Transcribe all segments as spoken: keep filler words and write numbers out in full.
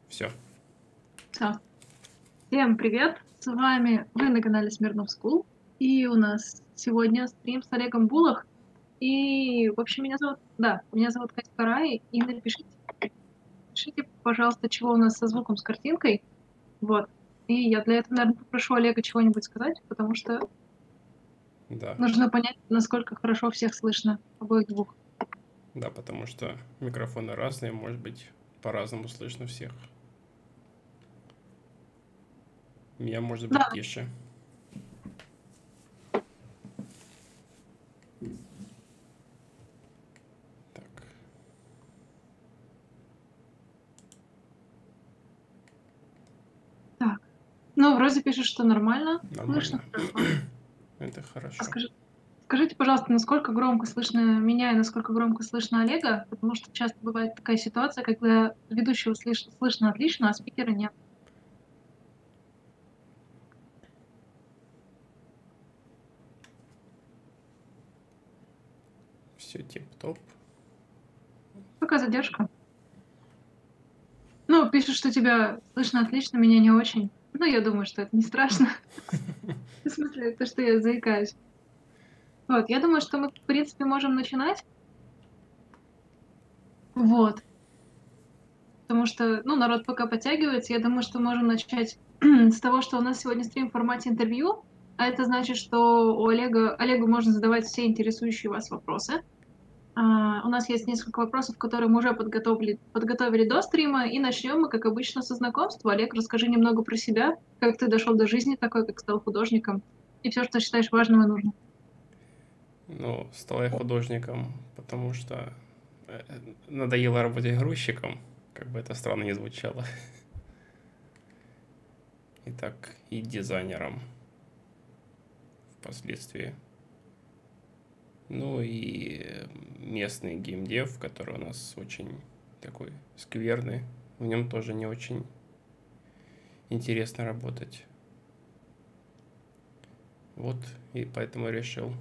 Все. Всё. Всем привет! С вами вы на канале Smirnoff School. И у нас сегодня стрим с Олегом Булах. И, в общем, меня зовут да, меня зовут Катя Карай. И напишите напишите, пожалуйста, чего у нас со звуком, с картинкой. Вот. И я для этого, наверно, попрошу Олега чего-нибудь сказать, потому что Да. нужно понять, насколько хорошо всех слышно, обоих двух. Да, потому что микрофоны разные, может быть, по-разному слышно всех. Меня может быть Да. тише. Так. Так. Ну, вроде пишет, что нормально слышно, Нормально. хорошо. Это А хорошо. скажи скажите, пожалуйста, насколько громко слышно меня и насколько громко слышно Олега? Потому что часто бывает такая ситуация, когда ведущего слыш слышно отлично, а спикера нет. Все тип-топ. Пока задержка. Ну, пишет, что тебя слышно отлично, меня не очень. Ну, я думаю, что это не страшно. В смысле, то, что я заикаюсь. Вот, я думаю, что мы, в принципе, можем начинать. Вот. Потому что, ну, народ пока подтягивается. Я думаю, что можем начать с того, что у нас сегодня стрим в формате интервью, а это значит, что у Олега Олегу можно задавать все интересующие вас вопросы. А, у нас есть несколько вопросов, которые мы уже подготовили подготовили до стрима, и начнем мы, как обычно, со знакомства. Олег, расскажи немного про себя, как ты дошел до жизни такой, как стал художником, и все, что считаешь важным и нужным. Ну, стал я художником, потому что э, надоело работать грузчиком, как бы это странно не звучало. И так, и дизайнером впоследствии. Ну и местный геймдев, который у нас очень такой скверный, в нем тоже не очень интересно работать. Вот, и поэтому решил.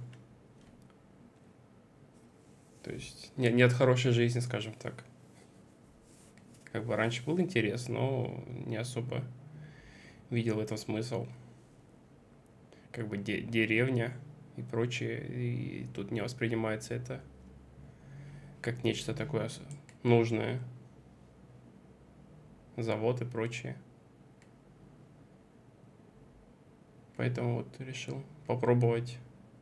То есть нет, нет хорошей жизни, скажем так. Как бы раньше был интерес, но не особо видел в этом смысл. Как бы де- деревня и прочее, и тут не воспринимается это как нечто такое нужное. Завод и прочее. Поэтому вот решил попробовать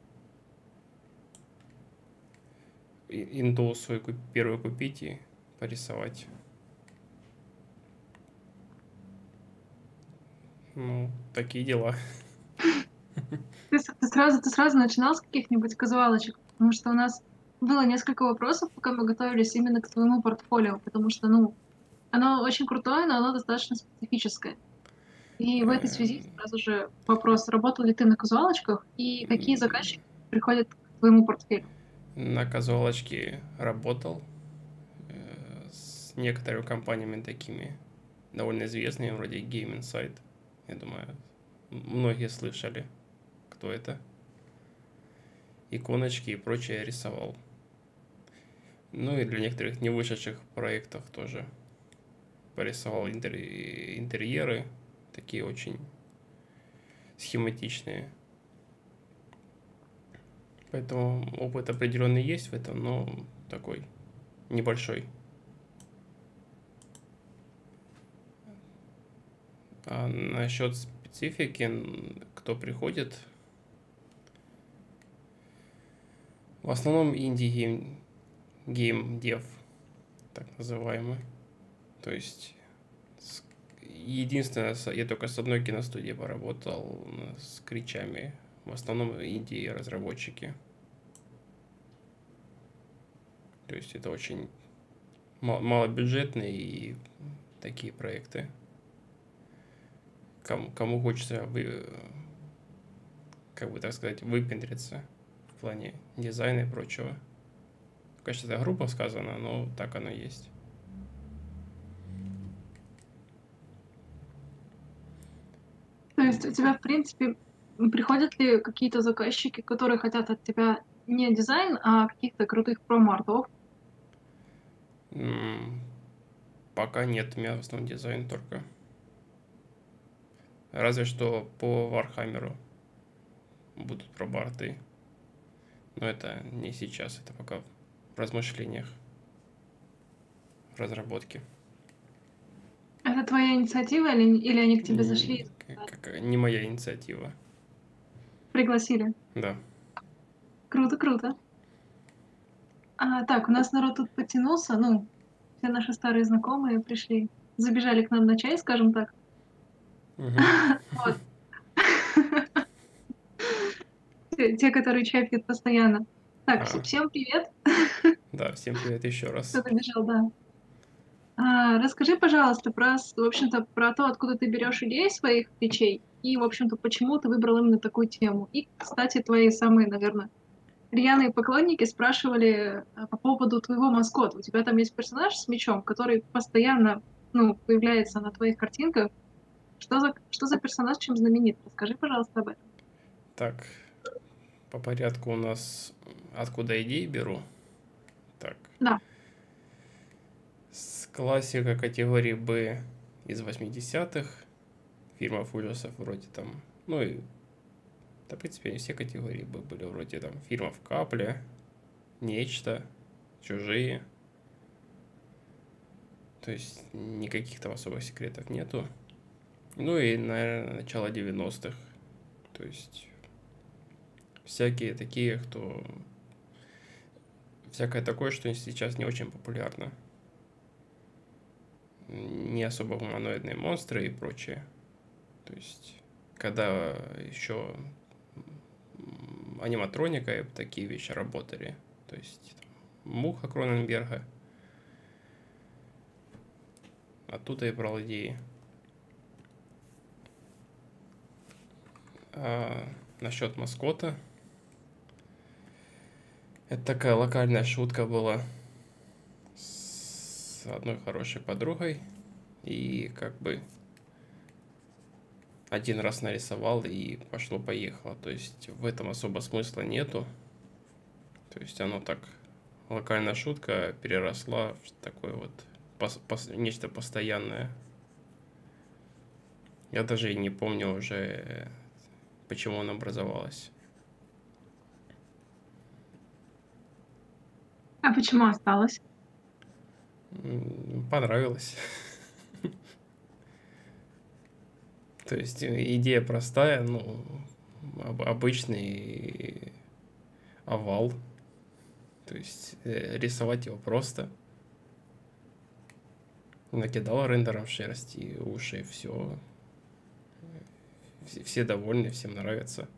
инду свою первую купить и порисовать. Ну, такие дела. Ты с ты сразу ты сразу начинал с каких-нибудь казуалочек? Потому что у нас было несколько вопросов, пока мы готовились именно к твоему портфолио, потому что, ну, оно очень крутое, но оно достаточно специфическое. И в этой связи Эм, сразу же вопрос: работал ли ты на казуалочках и какие заказчики приходят к твоему портфелю? На казуалочке работал э, с некоторыми компаниями такими довольно известными, вроде Game Insight. Я думаю, многие слышали, кто это. Иконочки и прочее я рисовал. Ну и для некоторых не вышедших проектов тоже порисовал интер- интерьеры, такие очень схематичные. Поэтому опыт определенный есть в этом, но такой небольшой. А насчет специфики, кто приходит, в основном инди-гейм гейм-дев, так называемый. То есть единственное, я только с одной киностудией поработал с кричами. В основном инди-разработчики. То есть это очень малобюджетные и такие проекты. Кому, кому хочется вы, как бы так сказать, выпендриться в плане дизайна и прочего. Конечно, это грубо сказано, но так оно и есть. То есть у тебя, в принципе, м, приходят ли какие-то заказчики, которые хотят от тебя не дизайн, а каких-то крутых промо-артов? Пока нет, у меня в основном дизайн только. Разве что по Вархаммеру будут пробарты. Но это не сейчас, это пока в размышлениях, в разработке. Это твоя инициатива или, или они к тебе зашли? Как, не моя инициатива. Пригласили? Да. Круто, круто. А, так, у нас народ тут подтянулся, ну, все наши старые знакомые пришли, забежали к нам на чай, скажем так. Вот. Те, которые чай пьют постоянно. Так, всем привет. Да, всем привет еще раз. Кто забежал, да. А, расскажи, пожалуйста, про, в общем-то, про то, откуда ты берешь идеи своих речей и, в общем-то, почему ты выбрал именно такую тему. И, кстати, твои самые, наверное, рьяные поклонники спрашивали по поводу твоего маскота. У тебя там есть персонаж с мечом, который постоянно, ну, появляется на твоих картинках. Что за, что за персонаж, чем знаменит? Расскажи, пожалуйста, об этом. Так, по порядку у нас откуда идеи беру. Так. Да. С классика категории Б из восьмидесятых. Фильмов ужасов вроде там, ну и, да, в принципе, не все категории Б были, вроде там фильмов «Капля», «Нечто», «Чужие». То есть никаких там особых секретов нету. Ну и, наверное, начало девяностых. То есть всякие такие, кто... Всякое такое, что сейчас не очень популярно. Не особо гуманоидные монстры и прочее. То есть, когда еще аниматроника и такие вещи работали. То есть, там, Муха Кроненберга. Оттуда и брал идеи. А насчет маскота. Это такая локальная шутка была с одной хорошей подругой. И как бы один раз нарисовал и пошло-поехало. То есть в этом особо смысла нету. То есть оно так, локальная шутка переросла в такое вот пос, пос, нечто постоянное. Я даже и не помню уже, почему она образовалась. А почему осталось? Понравилось. То есть идея простая, ну, обычный овал. То есть рисовать его просто. Накидал рендером шерсть и уши, все. Все довольны, всем нравится.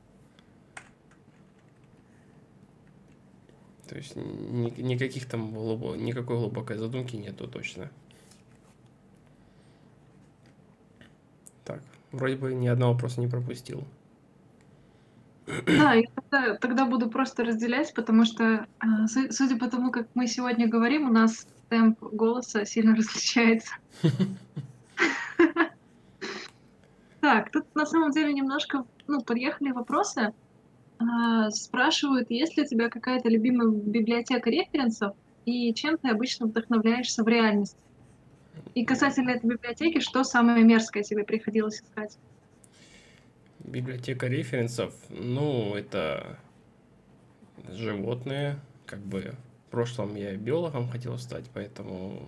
То есть ни, никаких там глубо, никакой глубокой задумки нету точно. Так, вроде бы ни одного вопроса не пропустил. Да, я тогда, тогда буду просто разделять, потому что, судя по тому, как мы сегодня говорим, у нас темп голоса сильно различается. Так, тут на самом деле немножко, ну, подъехали вопросы. Спрашивают, есть ли у тебя какая-то любимая библиотека референсов и чем ты обычно вдохновляешься в реальности? И касательно этой библиотеки, что самое мерзкое тебе приходилось искать? Библиотека референсов, ну, это животные, как бы в прошлом я биологом хотел стать, поэтому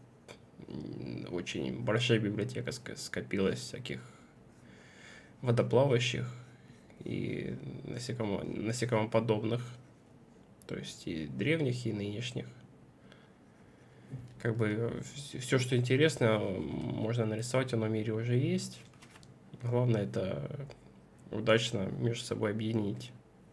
очень большая библиотека скопилась всяких водоплавающих и насекомо, насекомоподобных, то есть и древних, и нынешних. Как бы все, что интересно, можно нарисовать, оно в мире уже есть. Главное это удачно между собой объединить.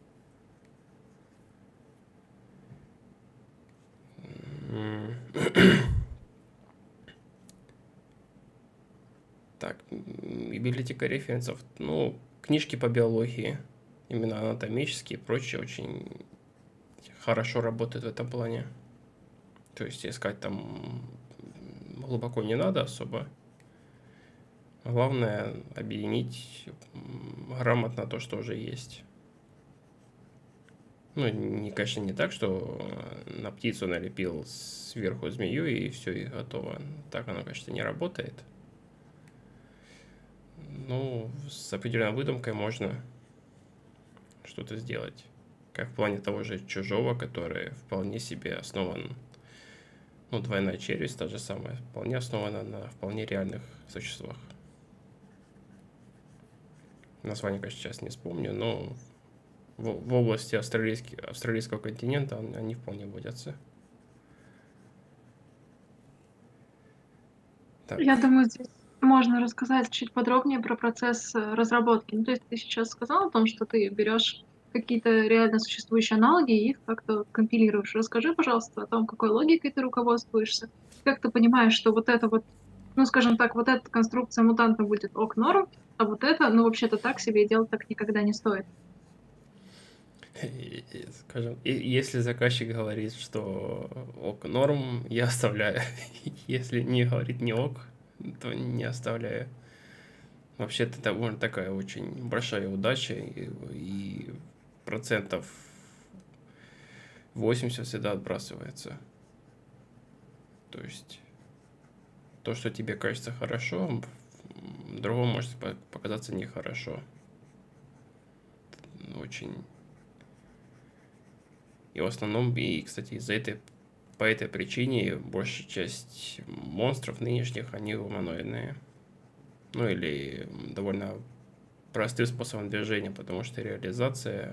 Так, библиотека референсов, ну, книжки по биологии, именно анатомические и прочее, очень хорошо работают в этом плане. То есть искать там глубоко не надо особо. Главное объединить грамотно то, что уже есть. Ну, не, конечно, не так, что на птицу налепил сверху змею и все, и готово. Так оно, конечно, не работает. Ну, с определенной выдумкой можно что-то сделать. Как в плане того же «Чужого», который вполне себе основан, ну, «Двойная челюсть», та же самая, вполне основана на вполне реальных существах. Название, конечно, сейчас не вспомню, но в, в области австралийского континента они вполне водятся. Так. Я думаю, здесь можно рассказать чуть подробнее про процесс э, разработки. Ну, то есть ты сейчас сказал о том, что ты берешь какие-то реально существующие аналоги и их как-то компилируешь. Расскажи, пожалуйста, о том, какой логикой ты руководствуешься, как ты понимаешь, что вот это вот, ну, скажем так, вот эта конструкция мутанта будет ок норм, а вот это, ну, вообще-то так себе и делать так никогда не стоит. Скажем, если заказчик говорит, что ок норм, я оставляю. Если не говорит не ок, то не оставляю. Вообще-то это довольно такая очень большая удача, и, и процентов восемьдесят всегда отбрасывается. То есть то, что тебе кажется хорошо, другому может показаться нехорошо. Очень. И в основном, и, кстати, из-за этой, по этой причине большая часть монстров нынешних, они гуманоидные. Ну или довольно простым способом движения, потому что реализация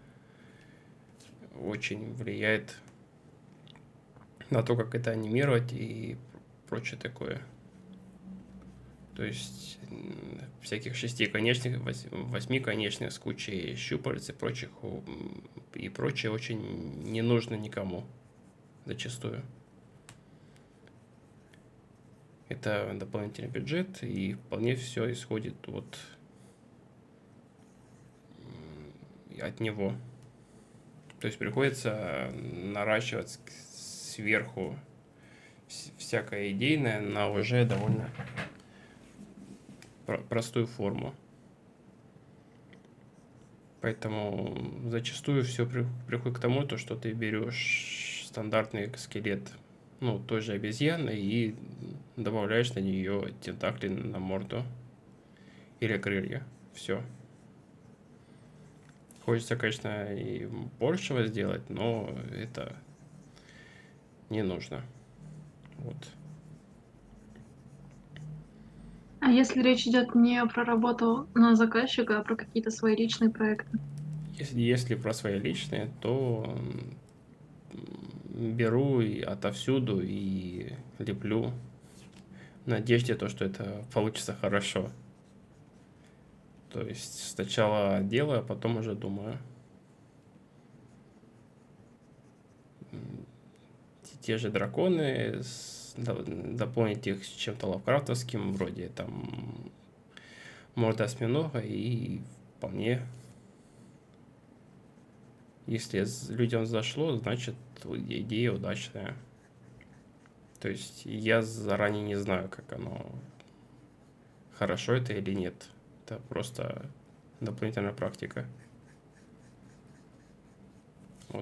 очень влияет на то, как это анимировать и прочее такое. То есть всяких шестиконечных, восьмиконечных с кучей щупалец и прочих и прочее очень не нужно никому зачастую. Это дополнительный бюджет, и вполне все исходит от, от него. То есть приходится наращивать сверху всякое идейное на уже довольно простую форму. Поэтому зачастую все приходит к тому, то, что ты берешь стандартный скелет, ну, той же обезьяны и добавляешь на нее тентакли на морду или крылья. Все. Хочется, конечно, и большего сделать, но это не нужно. Вот. А если речь идет не про работу на заказчика, а про какие-то свои личные проекты? Если, если про свои личные, то беру и отовсюду и леплю в надежде, то, что это получится хорошо. То есть сначала делаю, а потом уже думаю. Те же драконы, дополнить их чем-то лавкрафтовским, вроде там морда осьминога, и вполне, если людям зашло, значит идея удачная. То есть я заранее не знаю, как оно, хорошо это или нет. Это просто дополнительная практика. Вот.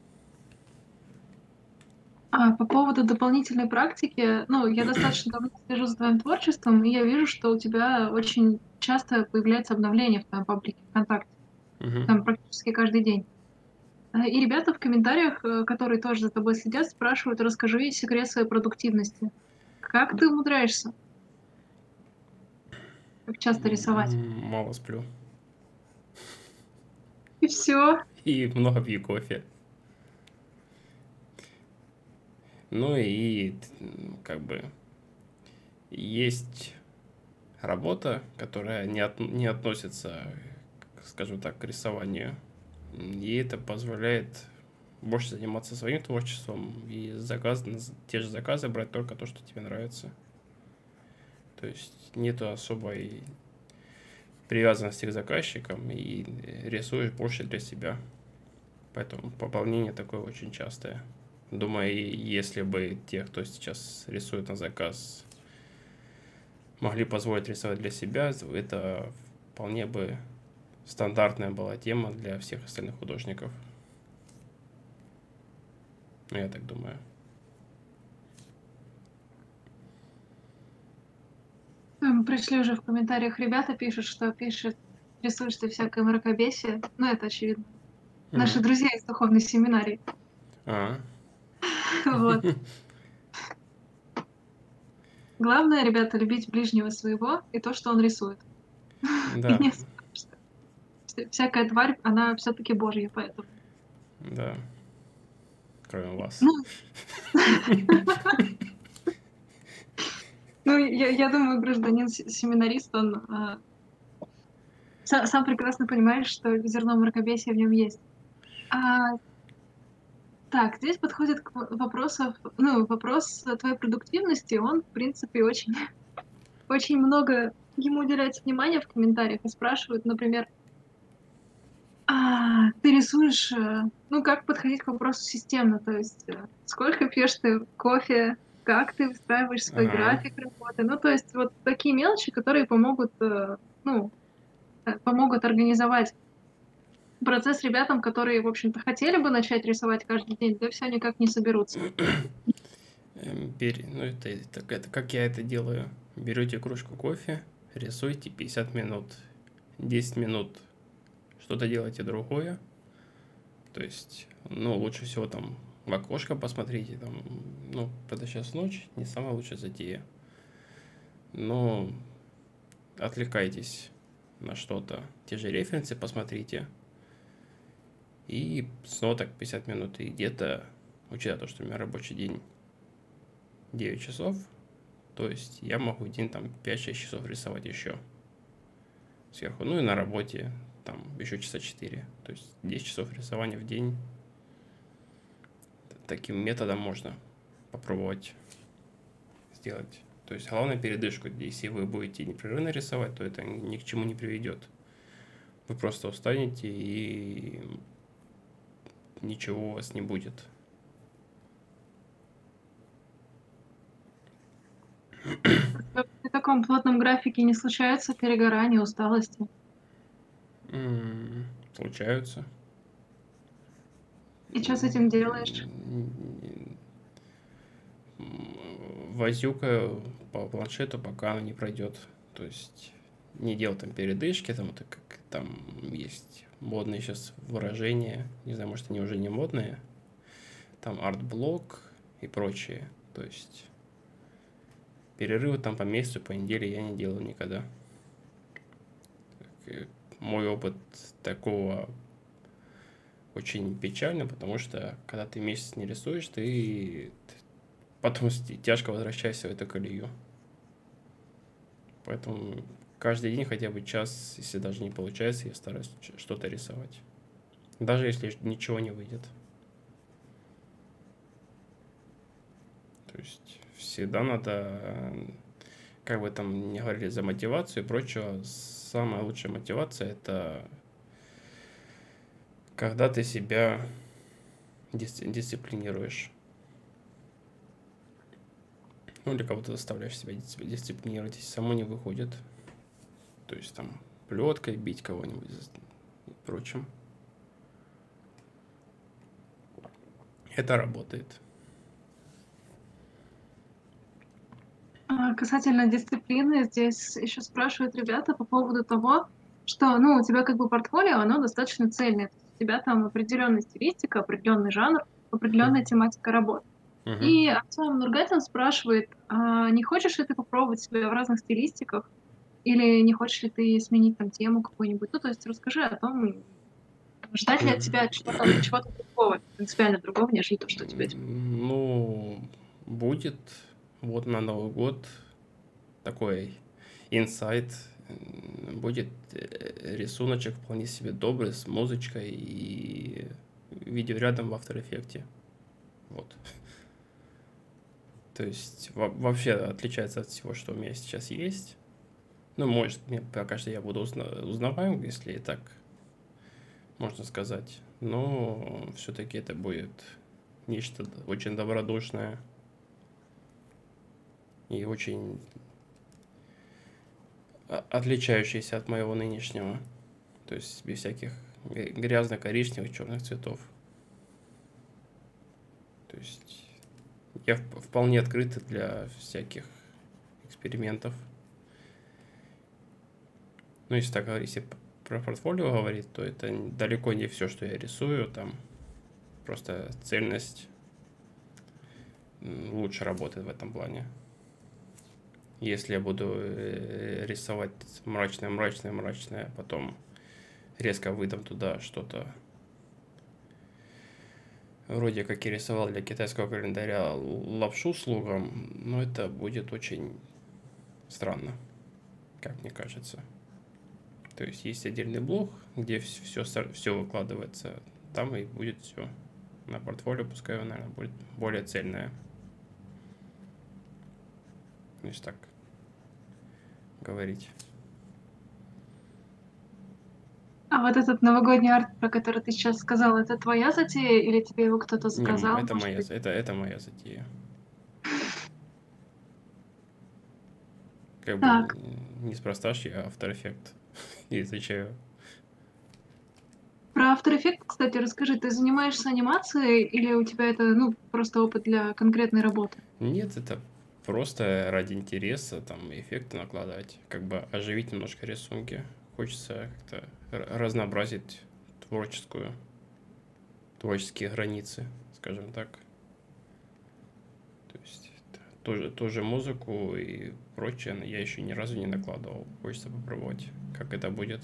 А по поводу дополнительной практики, ну, я достаточно давно слежу за твоим творчеством, и я вижу, что у тебя очень часто появляется обновление в твоем паблике ВКонтакте. Угу. Там практически каждый день. И ребята в комментариях, которые тоже за тобой следят, спрашивают: расскажи секрет своей продуктивности. Как ты умудряешься? Как часто рисовать? Мало сплю. И все. И много пью кофе. Ну и как бы есть работа, которая не, от, не относится, скажем так, к рисованию. И это позволяет больше заниматься своим творчеством и заказ, те же заказы брать только то, что тебе нравится. То есть нету особой привязанности к заказчикам и рисуешь больше для себя. Поэтому пополнение такое очень частое. Думаю, если бы те, кто сейчас рисует на заказ, могли позволить рисовать для себя, это вполне бы стандартная была тема для всех остальных художников. Ну, я так думаю. М, Пришли уже в комментариях ребята, пишут, что пишет, рисуешь ты всякое мракобесие. Ну, это очевидно. Наши М. друзья из духовной семинарии. А, Вот. Главное, ребята, любить ближнего своего и то, что он рисует. И да, не забывать, что вся- всякая тварь, она все-таки Божья, поэтому. да, кроме вас. Ну, ну я, я думаю, гражданин се- семинарист, он а, са- сам прекрасно понимает, что зерно мракобесия в нем есть. А, так, здесь подходит к в- вопросов, ну, вопрос э, твоей продуктивности, он, в принципе, очень, очень много ему уделяется внимания в комментариях и спрашивают, например, А, ты рисуешь, э, ну, как подходить к вопросу системно, то есть, э, сколько пьешь ты кофе, как ты выстраиваешь свой Ага. график работы. Ну, то есть вот такие мелочи, которые помогут, э, ну, э, помогут организовать процесс ребятам, которые, в общем-то, хотели бы начать рисовать каждый день, да все никак не соберутся. Эм, бери- ну, это, это, это как я это делаю. Берете кружку кофе, рисуйте пятьдесят минут. десять минут что-то делайте другое. То есть, ну, лучше всего там в окошко посмотрите, там, ну, это сейчас ночь, не самая лучшая затея. Но отвлекайтесь на что-то. Те же референсы посмотрите. И снова так пятьдесят минут. И где-то, учитывая то, что у меня рабочий день девять часов, то есть я могу в день там пять-шесть часов рисовать еще сверху. Ну и на работе там еще часа четыре. То есть десять часов рисования в день. Таким методом можно попробовать сделать. То есть главное передышку. Если вы будете непрерывно рисовать, то это ни к чему не приведет. Вы просто устанете и ничего у вас не будет. При таком плотном графике не случается перегорания, усталости? М, Случаются. И что с этим делаешь? М, Возюкаю по планшету, пока оно не пройдет. То есть не делал там передышки, там это как там есть модные сейчас выражения, не знаю, может они уже не модные, там арт-блок и прочее. То есть перерывы там по месяцу, по неделе я не делал никогда. Мой опыт такого очень печально, потому что когда ты месяц не рисуешь, ты потом тяжко возвращаешься в эту колею. Поэтому каждый день хотя бы час, если даже не получается, я стараюсь что-то рисовать. Даже если ничего не выйдет. То есть всегда надо, как бы там не говорили за мотивацию и прочее, самая лучшая мотивация это когда ты себя дисциплинируешь. Ну, или кого-то заставляешь себя дисциплинировать, если само не выходит. То есть там плеткой бить кого-нибудь и прочим. Это работает. А, Касательно дисциплины, здесь еще спрашивают ребята по поводу того, что, ну, у тебя как бы портфолио, оно достаточно цельное. То есть у тебя там определенная стилистика, определенный жанр, определенная тематика работы. Угу. И Артем Нургатин спрашивает, а не хочешь ли ты попробовать себя в разных стилистиках, или не хочешь ли ты сменить там тему какую-нибудь? Ну, то есть расскажи о том, ждать ли от тебя чего-то чего-то другого, принципиально другого, нежели то, что у тебя. Ну, будет вот на Новый год такой инсайт. Будет рисуночек вполне себе добрый, с музычкой и видеорядом в After Effects. Вот. То есть вообще отличается от всего, что у меня сейчас есть. Ну, может, мне пока что я буду узна- узнаваем, если и так можно сказать. Но все-таки это будет нечто очень добродушное и очень отличающееся от моего нынешнего. То есть без всяких грязно-коричневых, черных цветов. То есть я вполне открыт для всяких экспериментов. Ну, если так говорить, если про портфолио говорить, то это далеко не все, что я рисую, там просто цельность лучше работает в этом плане. Если я буду рисовать мрачное, мрачное, мрачное, потом резко выдам туда что-то, вроде как я рисовал для китайского календаря лапшу с лугом, но это будет очень странно, как мне кажется. То есть есть отдельный блог, где все, все выкладывается, там и будет все. На портфолио пускай, наверное, будет более цельное. Если так говорить. А вот этот новогодний арт, про который ты сейчас сказал, это твоя затея или тебе его кто-то заказал? Не, это моя, это, это моя затея. Как так. бы неспроста ж я After Effects и изучаю. Про After Effects, кстати, расскажи, ты занимаешься анимацией или у тебя это, ну, просто опыт для конкретной работы? Нет, это просто ради интереса, там, эффекты накладывать, как бы оживить немножко рисунки. Хочется как-то разнообразить творческую, творческие границы, скажем так. То есть тоже, тоже музыку и прочее я еще ни разу не накладывал. Хочется попробовать, как это будет.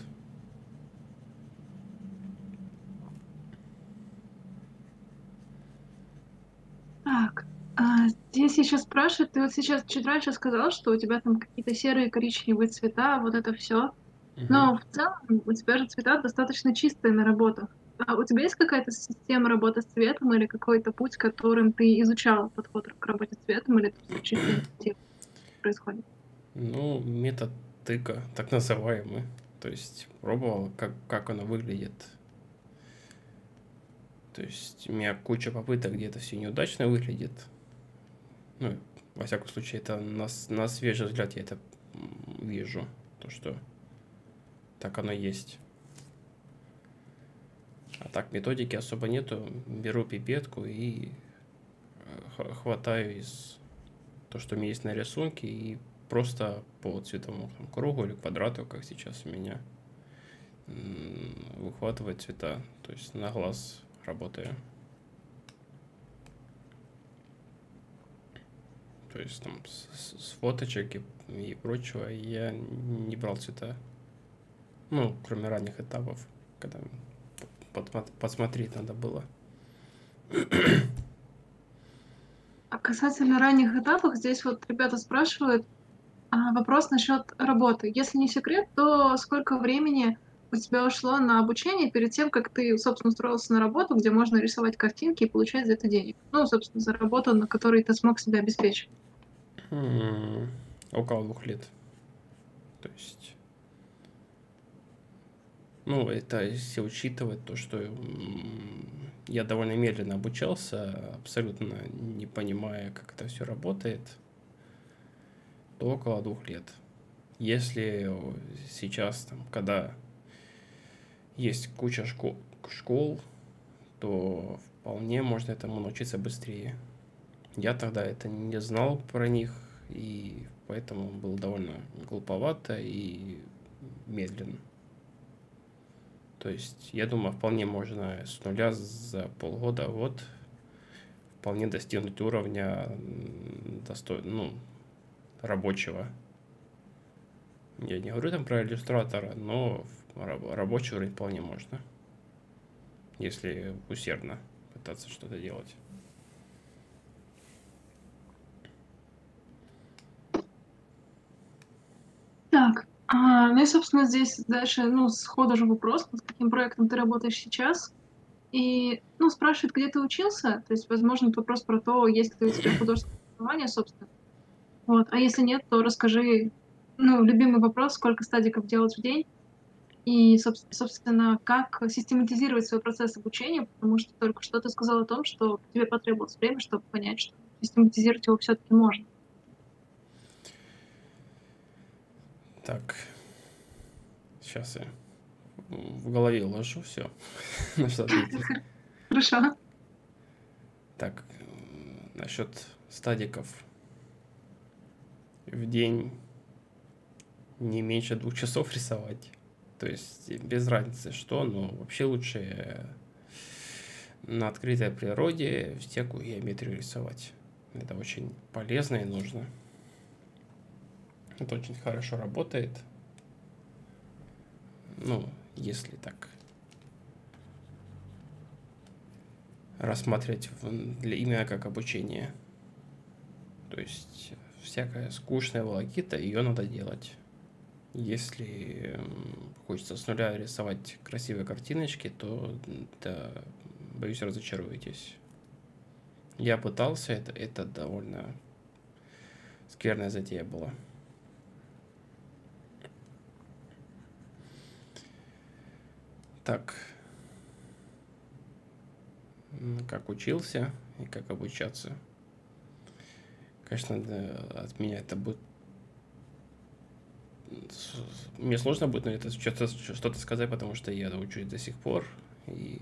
Так, а, здесь еще спрашивают, ты вот сейчас чуть раньше сказал, что у тебя там какие-то серые, коричневые цвета, вот это все. Uh-huh. Но в целом у тебя же цвета достаточно чистые на работах. А у тебя есть какая-то система работы с цветом или какой-то путь, которым ты изучал подход к работе с цветом, или это чисто интуитивно происходит? Ну, метод тыка, так называемый. То есть пробовал, как, как оно выглядит. То есть у меня куча попыток, где это все неудачно выглядит. Ну, во всяком случае, это на, на свежий взгляд я это вижу. То, что так оно есть. А так методики особо нету. Беру пипетку и хватаю из то, что у меня есть на рисунке, и просто по цветовому там, кругу или квадрату, как сейчас у меня, выхватывать цвета. То есть на глаз работаю. То есть там с, с фоточек и, и прочего я не брал цвета. Ну, кроме ранних этапов, когда под, подсмотреть надо было. А касательно ранних этапов, здесь вот ребята спрашивают, а, вопрос насчет работы. Если не секрет, то сколько времени у тебя ушло на обучение перед тем, как ты, собственно, устроился на работу, где можно рисовать картинки и получать за это денег? Ну, собственно, за работу, на которой ты смог себя обеспечить. Hmm, около двух лет. То есть, ну, это если учитывать то, что я довольно медленно обучался, абсолютно не понимая, как это все работает, то около двух лет. Если сейчас, там, когда есть куча школ, школ, то вполне можно этому научиться быстрее. Я тогда это не знал про них, и поэтому был довольно глуповато и медленно. То есть, я думаю, вполне можно с нуля за полгода вот вполне достигнуть уровня достой, ну, рабочего. Я не говорю там про иллюстратора, но рабочий уровень вполне можно, если усердно пытаться что-то делать. Так, а, ну и, собственно, здесь дальше, ну, сходу же вопрос, с каким проектом ты работаешь сейчас. И, ну, спрашивают, где ты учился, то есть, возможно, это вопрос про то, есть ли у тебя художественное образование, собственно. Вот, а если нет, то расскажи, ну, любимый вопрос, сколько стадиков делать в день, и, собственно, как систематизировать свой процесс обучения, потому что только что ты сказал о том, что тебе потребовалось время, чтобы понять, что систематизировать его все-таки можно. Так, сейчас я в голове уложу все, на что ответить. Хорошо. Так, насчет стадиков. В день не меньше двух часов рисовать. То есть без разницы что, но вообще лучше на открытой природе всякую геометрию рисовать. Это очень полезно и нужно. Это очень хорошо работает. Ну, если так рассматривать для, именно как обучение. То есть всякая скучная волокита, ее надо делать. Если хочется с нуля рисовать красивые картиночки, то, да, боюсь, разочаруетесь. Я пытался, это, это довольно скверная затея была. Так, как учился и как обучаться. Конечно, да, от меня это будет... Мне сложно будет, но это что-то, что-то сказать, потому что я учусь до сих пор. И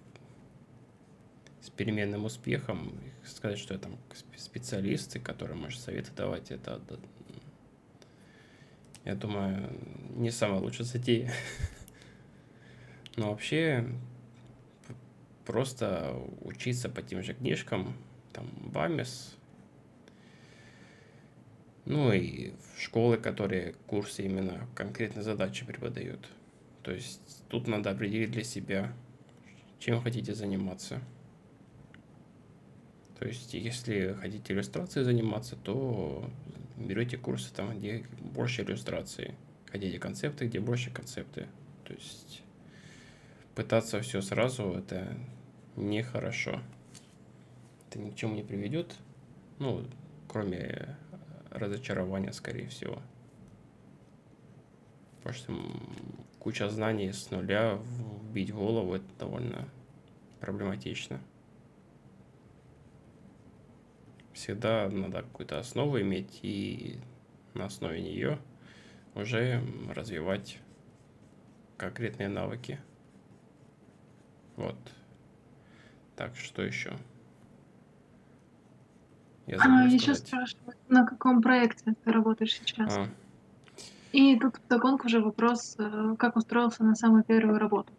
с переменным успехом сказать, что я там специалист, который может советы давать, это, я думаю, не самая лучшая затея. Но вообще просто учиться по тем же книжкам, там, БАМИС, ну и школы, которые курсы именно конкретно задачи преподают. То есть тут надо определить для себя, чем хотите заниматься. То есть если хотите иллюстрацией заниматься, то берете курсы там, где больше иллюстраций. Хотите концепты, где больше концепты. То есть пытаться все сразу, это нехорошо. Это ни к чему не приведет, ну, кроме разочарования, скорее всего. Потому что куча знаний с нуля вбить в голову, это довольно проблематично. Всегда надо какую-то основу иметь и на основе нее уже развивать конкретные навыки. Вот. Так, что еще? Я а, еще спрашивают, на каком проекте ты работаешь сейчас? А. И тут вдогонку уже вопрос, как устроился на самую первую работу,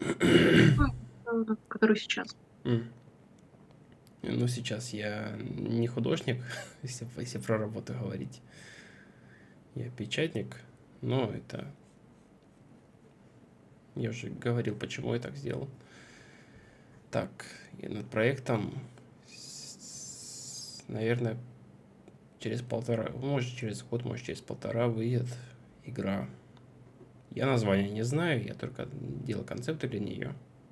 которую сейчас. Mm. Ну, сейчас я не художник, если, если про работу говорить. Я печатник, но это... Я уже говорил, почему я так сделал. Так, и над проектом, наверное, через полтора, может через год, может через полтора выйдет игра. Я название не знаю, я только делал концепты для нее.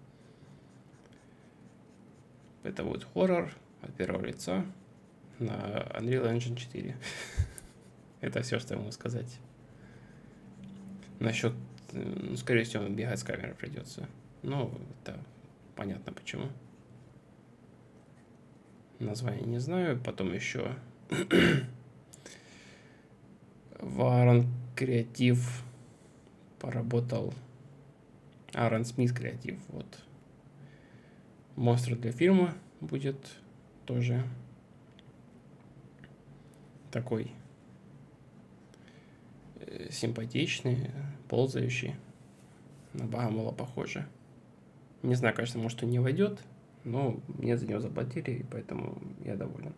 Это будет хоррор от первого лица на Unreal Engine четыре. Это все, что я могу сказать. Насчет, ну, скорее всего, бегать с камерой придется. Ну, это понятно почему. Название не знаю. Потом еще Варон Креатив поработал. Аарон Смит Креатив, вот. Монстр для фильма будет тоже такой симпатичный, ползающий, на Багамола похоже. Не знаю, конечно, может, он не войдет, но мне за него заплатили, и поэтому я доволен.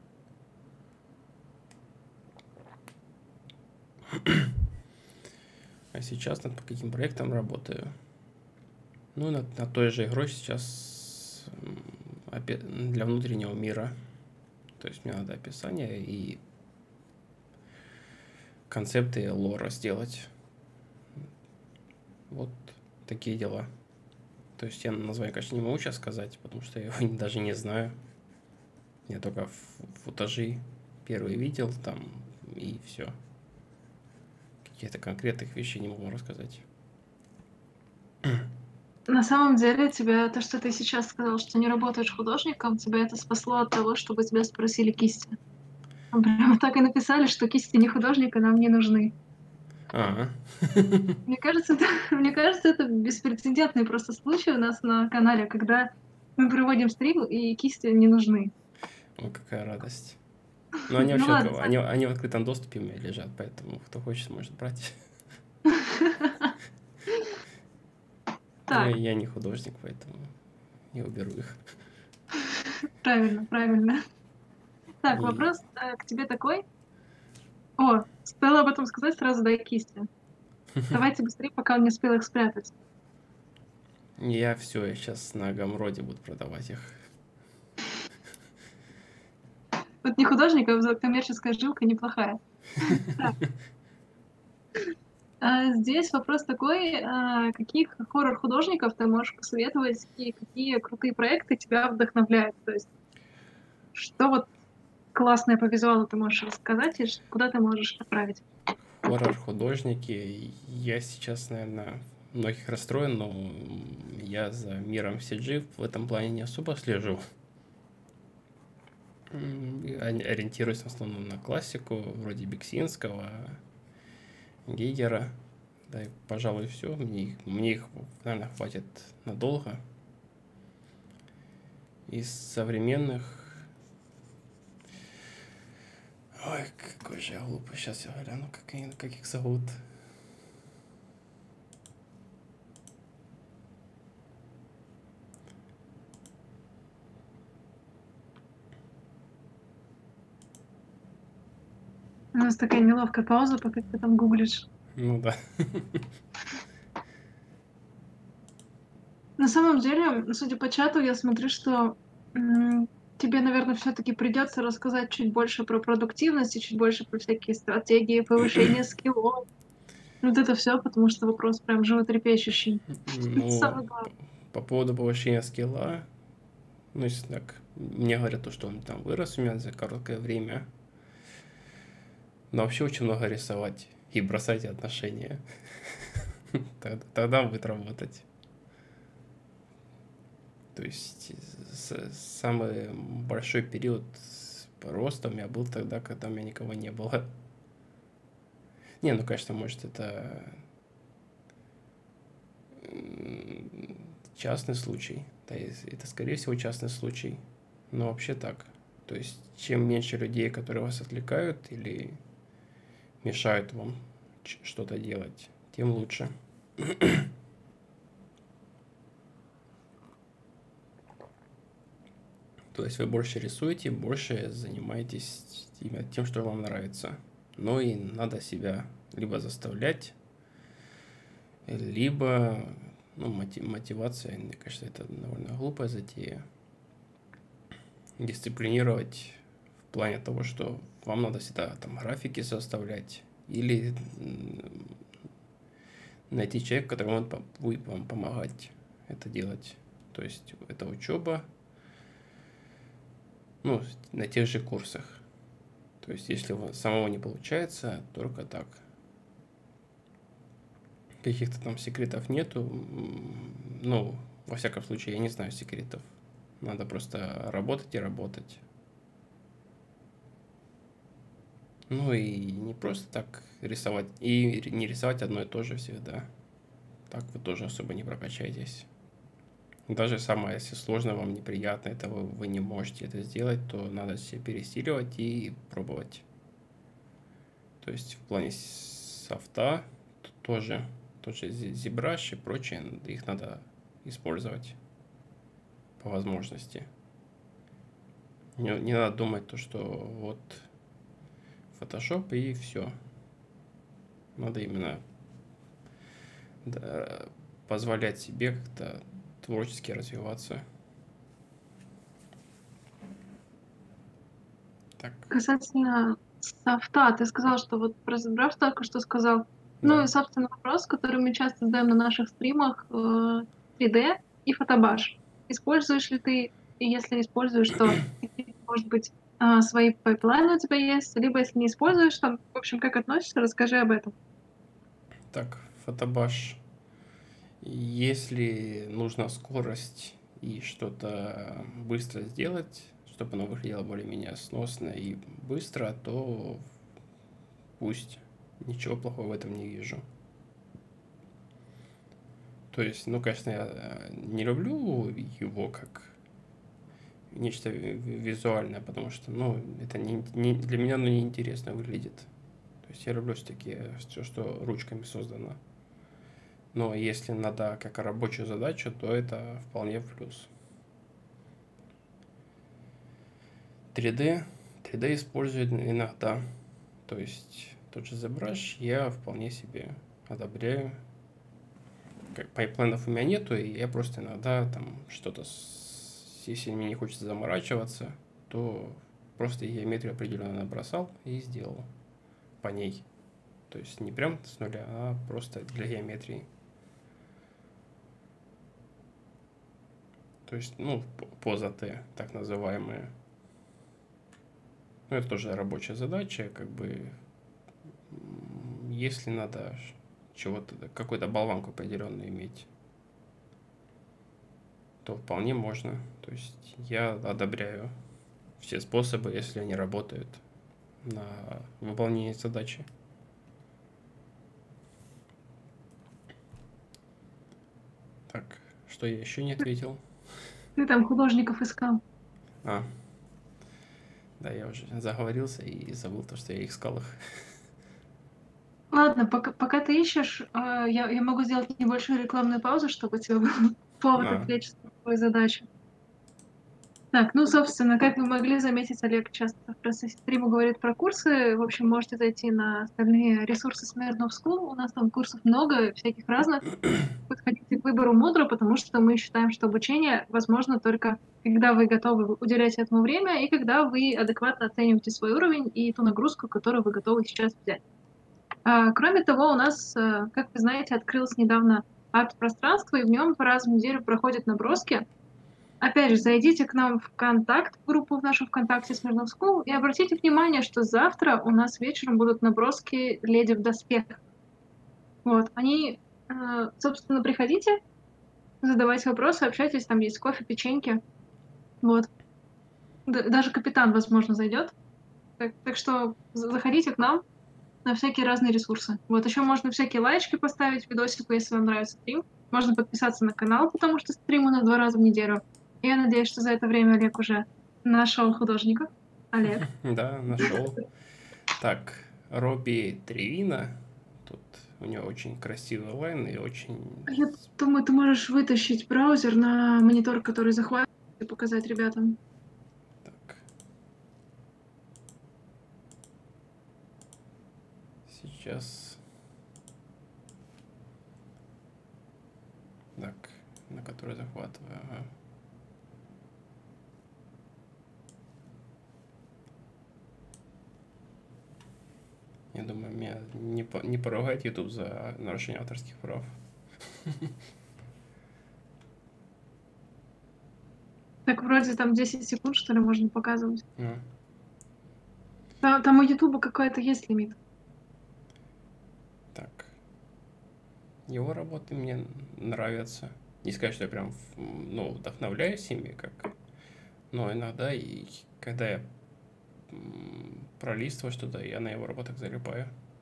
А сейчас над каким проектом работаю? Ну, над, над той же игрой сейчас для внутреннего мира. То есть мне надо описание и концепты лора сделать. Вот такие дела. То есть я название, конечно, не могу сейчас сказать, потому что я его даже не знаю. Я только футажи первые видел там, и все. Каких-то конкретных вещей не могу рассказать. На самом деле, тебя, то, что ты сейчас сказал, что не работаешь художником, тебя это спасло от того, чтобы тебя спросили кисти. Прямо так и написали, что кисти не художника нам не нужны. А-а. Мне кажется, это, мне кажется, это беспрецедентный просто случай у нас на канале, когда мы проводим стрим, и кисти не нужны. О, какая радость. Но они Ну вообще ладно, отк- они, они в открытом доступе у меня лежат, поэтому кто хочет, может брать. Но так, я не художник, поэтому не уберу их. правильно, правильно. Так, И вопрос э, к тебе такой. О, стоило об этом сказать, сразу дай кисти. Давайте быстрее, пока он не успел их спрятать. я все, я сейчас на Гамроде буду продавать их. Вот не художник, а коммерческая жилка неплохая. Так, а здесь вопрос такой, а, каких хоррор-художников ты можешь посоветовать и какие крутые проекты тебя вдохновляют? То есть что вот классное по визуалу ты можешь рассказать и ш- куда ты можешь отправить? Хоррор-художники. Я сейчас, наверное, многих расстроен, но я за миром си джи в этом плане не особо слежу. М, и ори- Ориентируюсь в основном на классику, вроде Бексинского, Гейгера. Да, и, пожалуй, все. Мне их, мне их, наверное, хватит надолго. Из современных... Ой, какой же я глупый. Сейчас я гляну, как, они- как их зовут. У нас такая неловкая пауза, пока ты там гуглишь. Ну да. На самом деле, судя по чату, я смотрю, что м, тебе, наверное, все-таки придется рассказать чуть больше про продуктивность и чуть больше про всякие стратегии повышения скиллов. Вот это все, потому что вопрос прям животрепещущий. Ну, Самое главное. по, по поводу повышения скилла, ну, если так, мне говорят то, что он там вырос у меня за короткое время. Но вообще очень много рисовать и бросать отношения. Тогда, тогда будет работать. То есть с- самый большой период роста у меня был тогда, когда у меня никого не было. Не, ну, конечно, может, это м, частный случай. Да, и это, скорее всего, частный случай. Но вообще так. То есть, чем меньше людей, которые вас отвлекают или мешают вам ч- что-то делать, тем лучше. То есть вы больше рисуете, больше занимаетесь именно тем, что вам нравится. Но и надо себя либо заставлять, либо, ну, мотив, мотивация, мне кажется, это довольно глупая затея. Дисциплинировать в плане того, что вам надо всегда там графики составлять или м, найти человека, который может пом- будет вам помогать это делать. То есть это учеба, ну, на тех же курсах. То есть если у вас самого не получается, только так. Каких-то там секретов нету. М, Ну, во всяком случае, я не знаю секретов. Надо просто работать и работать. Ну и не просто так рисовать. И не рисовать одно и то же всегда. Так вы тоже особо не прокачаетесь. Даже самое, если сложно, вам неприятно, это вы, вы не можете это сделать, то надо себя пересиливать и пробовать. То есть в плане софта тоже, тоже ZBrush и прочее, их надо использовать по возможности. Не, не надо думать то, что вот Photoshop и все. Надо именно, да, позволять себе как-то творчески развиваться. Так, Касательно софта, ты сказал, что вот про ZBrush только что сказал. Ну да. и, собственно, вопрос, который мы часто задаем на наших стримах, э, три дэ и фотобаш. Используешь ли ты, и если используешь, то какие, может быть, а, свои пайплайны у тебя есть, либо если не используешь, там, в общем, как относишься, расскажи об этом. Так, фотобаш. Если нужна скорость и что-то быстро сделать, чтобы оно выглядело более-менее сносно и быстро, то пусть. Ничего плохого в этом не вижу. То есть, ну, конечно, я э, не люблю его как нечто визуальное, потому что, ну, это не, не, для меня, ну, неинтересно выглядит. То есть я люблю все-таки все, что ручками создано. Но если надо как рабочую задачу, то это вполне в плюс. три дэ. три дэ используют иногда. То есть тот же ZBrush я вполне себе одобряю. Как пайплайнов у меня нету, и я просто иногда там что-то, с... если мне не хочется заморачиваться, то просто геометрию определенно набросал и сделал по ней. То есть не прям с нуля, а просто для геометрии. То есть, ну, поза Т, так называемая. Ну, это тоже рабочая задача, как бы, если надо чего-то, какую-то болванку определенную иметь, то вполне можно. То есть я одобряю все способы, если они работают на выполнение задачи. Так, что я еще не ответил? Ты там художников искал. А, да, я уже заговорился и забыл то, что я искал их. Ладно, пока, пока ты ищешь, а, я, я могу сделать небольшую рекламную паузу, чтобы у тебя был повод А, отвлечься на твою задачу. Так, ну, собственно, как вы могли заметить, Олег часто в процессе стрима говорит про курсы. В общем, можете зайти на остальные ресурсы Smirnoff School. У нас там курсов много, всяких разных. Подходите к выбору мудро, потому что мы считаем, что обучение возможно только когда вы готовы уделять этому время и когда вы адекватно оцениваете свой уровень и ту нагрузку, которую вы готовы сейчас взять. А, кроме того, у нас, а, как вы знаете, открылось недавно арт-пространство, и в нем раз в неделю проходят наброски. Опять же, зайдите к нам в контакт, в группу в нашу ВКонтакте Smirnoff School, и обратите внимание, что завтра у нас вечером будут наброски «Леди в доспехах». Вот, они, э, собственно, приходите, задавайте вопросы, общайтесь, там есть кофе, печеньки. Вот. Д- даже капитан, возможно, зайдет. Так, так что за- заходите к нам на всякие разные ресурсы. Вот, еще можно всякие лайчики поставить видосику, если вам нравится стрим. Можно подписаться на канал, потому что стрим у нас два раза в неделю. Я надеюсь, что за это время Олег уже нашел художника. Олег. да, нашел. Так, Робби Тревина. Тут у него очень красивый лайн и очень... Я думаю, ты можешь вытащить браузер на монитор, который захватит, и показать ребятам. Так. Сейчас... Так, на который захватываю. Ага. Я думаю, меня не, по, не поругает YouTube за нарушение авторских прав. Так вроде там десять секунд, что ли, можно показывать. А. Там, там у Ютуба какой-то есть лимит. Так. Его работы мне нравятся. Не сказать, что я прям, ну, вдохновляюсь ими, как... Но иногда, и когда я пролистываю что-то, я на его работах залипаю.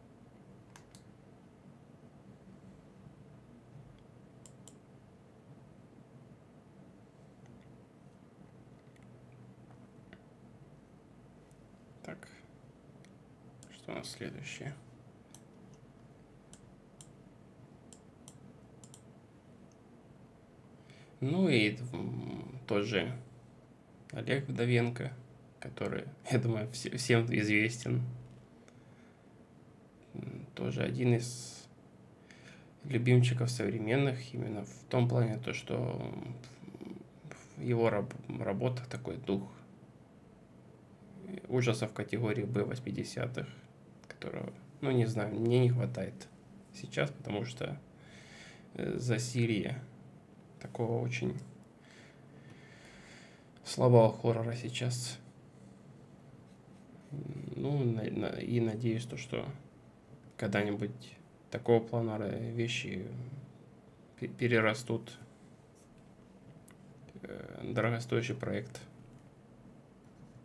Так, что у нас следующее? Ну и тоже Олег Вдовенко, который, я думаю, всем известен. Тоже один из любимчиков современных, именно в том плане, то, что в его раб работах такой дух ужасов категории Б восьмидесятых, которого, ну не знаю, мне не хватает сейчас, потому что засилье такого очень слабого хоррора сейчас. Ну, и надеюсь, то, что когда-нибудь такого плана вещи перерастут в дорогостоящий проект.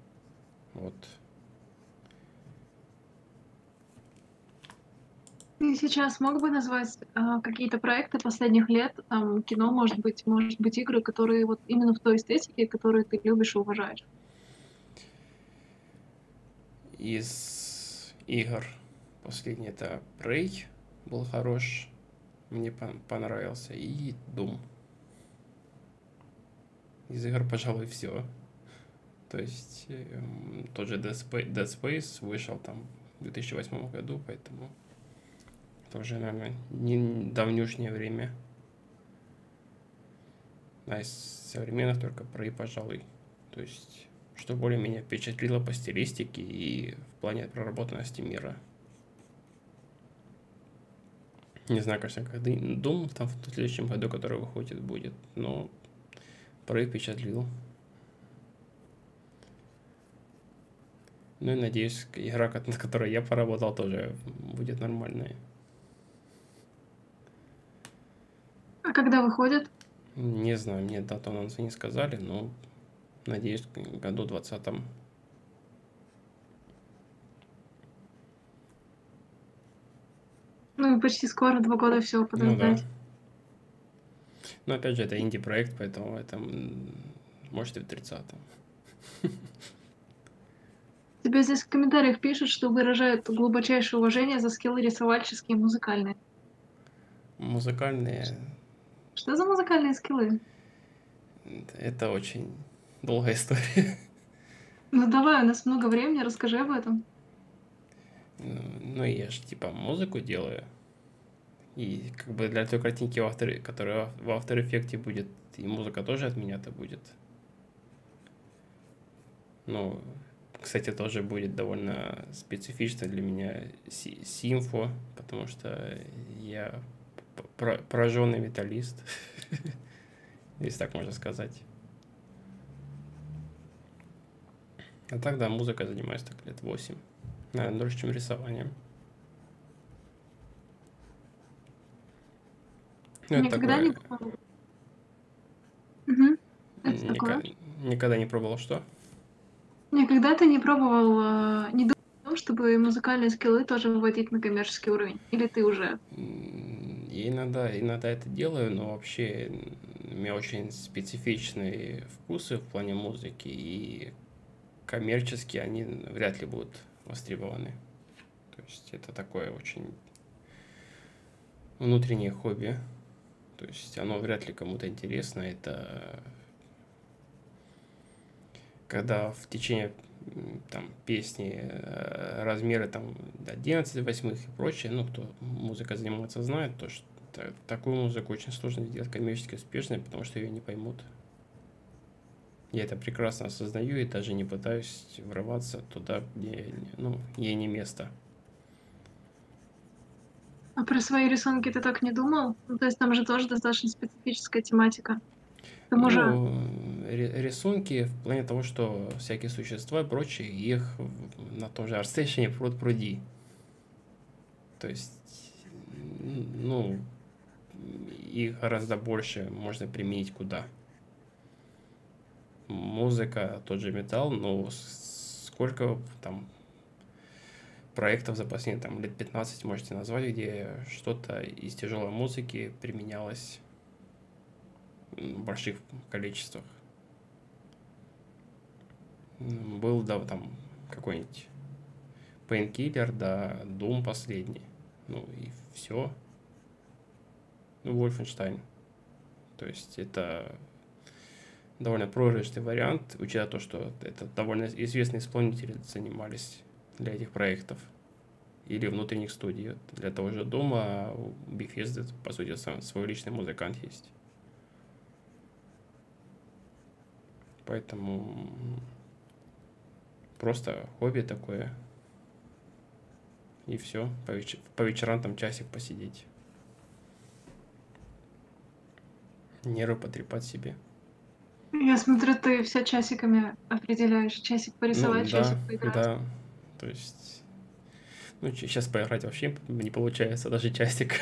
Вот. ты сейчас мог бы назвать, а, какие-то проекты последних лет, там, кино, может быть, может быть, игры, которые вот именно в той эстетике, которую ты любишь и уважаешь? Из игр последний это Prey был хорош, мне пон- понравился, и Doom. Из игр, пожалуй, все. То есть эм, тот же Dead Spa- Dead Space вышел там в две тысячи восьмом году, поэтому это уже, наверное, не давнюшнее время. А из современных только Prey, пожалуй. То есть, что более-менее впечатлило по стилистике и в плане проработанности мира. Не знаю, конечно, когда Doom там в следующем году, который выходит, будет, но Prey впечатлил. Ну и надеюсь, игра, над которой я поработал, тоже будет нормальная. А когда выходит? Не знаю, мне дату анонса не сказали, но надеюсь, в году двадцатом. Ну, почти скоро, два года всего Ну да. подождать. Но опять же, это инди-проект, поэтому это может и в тридцатом. Тебе здесь в комментариях пишут, что выражают глубочайшее уважение за скиллы рисовальческие и музыкальные. Музыкальные Что за музыкальные скиллы? это очень долгая история. Ну давай, у нас много времени, расскажи об этом. Ну, я же типа музыку делаю. И как бы для той картинки, в автор, которая в After Effects будет, и музыка тоже от меня-то будет. Ну, кстати, тоже будет довольно специфично для меня симфо, потому что я прожженный металлист, если так можно сказать. А так, да, музыкой занимаюсь так лет восемь. Наверное, дольше, чем рисованием. Ну, это Никогда такое... не пробовал. Угу. Это такое. Никогда, никогда не пробовал что? Никогда ты не пробовал, э, не думал о том, чтобы музыкальные скиллы тоже выводить на коммерческий уровень? Или ты уже? Я иногда, иногда это делаю, но вообще у меня очень специфичные вкусы в плане музыки, и коммерчески они вряд ли будут востребованы. То есть это такое очень внутреннее хобби. То есть оно вряд ли кому-то интересно. Это когда в течение там песни э, размеры там одиннадцать восьмых и прочее, ну, кто музыкой занимается, знает, то что такую музыку очень сложно сделать коммерчески успешной, потому что ее не поймут. Я это прекрасно осознаю и даже не пытаюсь врываться туда, где, ну, ей не место. А про свои рисунки ты так не думал? Ну, то есть там же тоже достаточно специфическая тематика. К тому же, Ну, рисунки в плане того, что всякие существа и прочее, их на том же ArtStation пруд пруди. То есть, ну, их гораздо больше можно применить куда. Музыка, тот же металл, но сколько там проектов за последние там, лет пятнадцать можете назвать, где что-то из тяжелой музыки применялось в больших количествах. Был, да, там какой-нибудь Painkiller, да, Doom последний. Ну и все. Ну, Wolfenstein. То есть это довольно проигрышный вариант, учитывая то, что это довольно известные исполнители занимались для этих проектов. Или внутренних студий. Для того же Дома у Bethesda, по сути, сам свой личный музыкант есть. Поэтому просто хобби такое. И все. По, веч... по вечерам там часик посидеть. Нервы потрепать себе. я смотрю, ты все часиками определяешь. Часик Ну, порисовать, да, часик поиграть. да. То есть... Ну, сейчас поиграть вообще не получается, даже часик.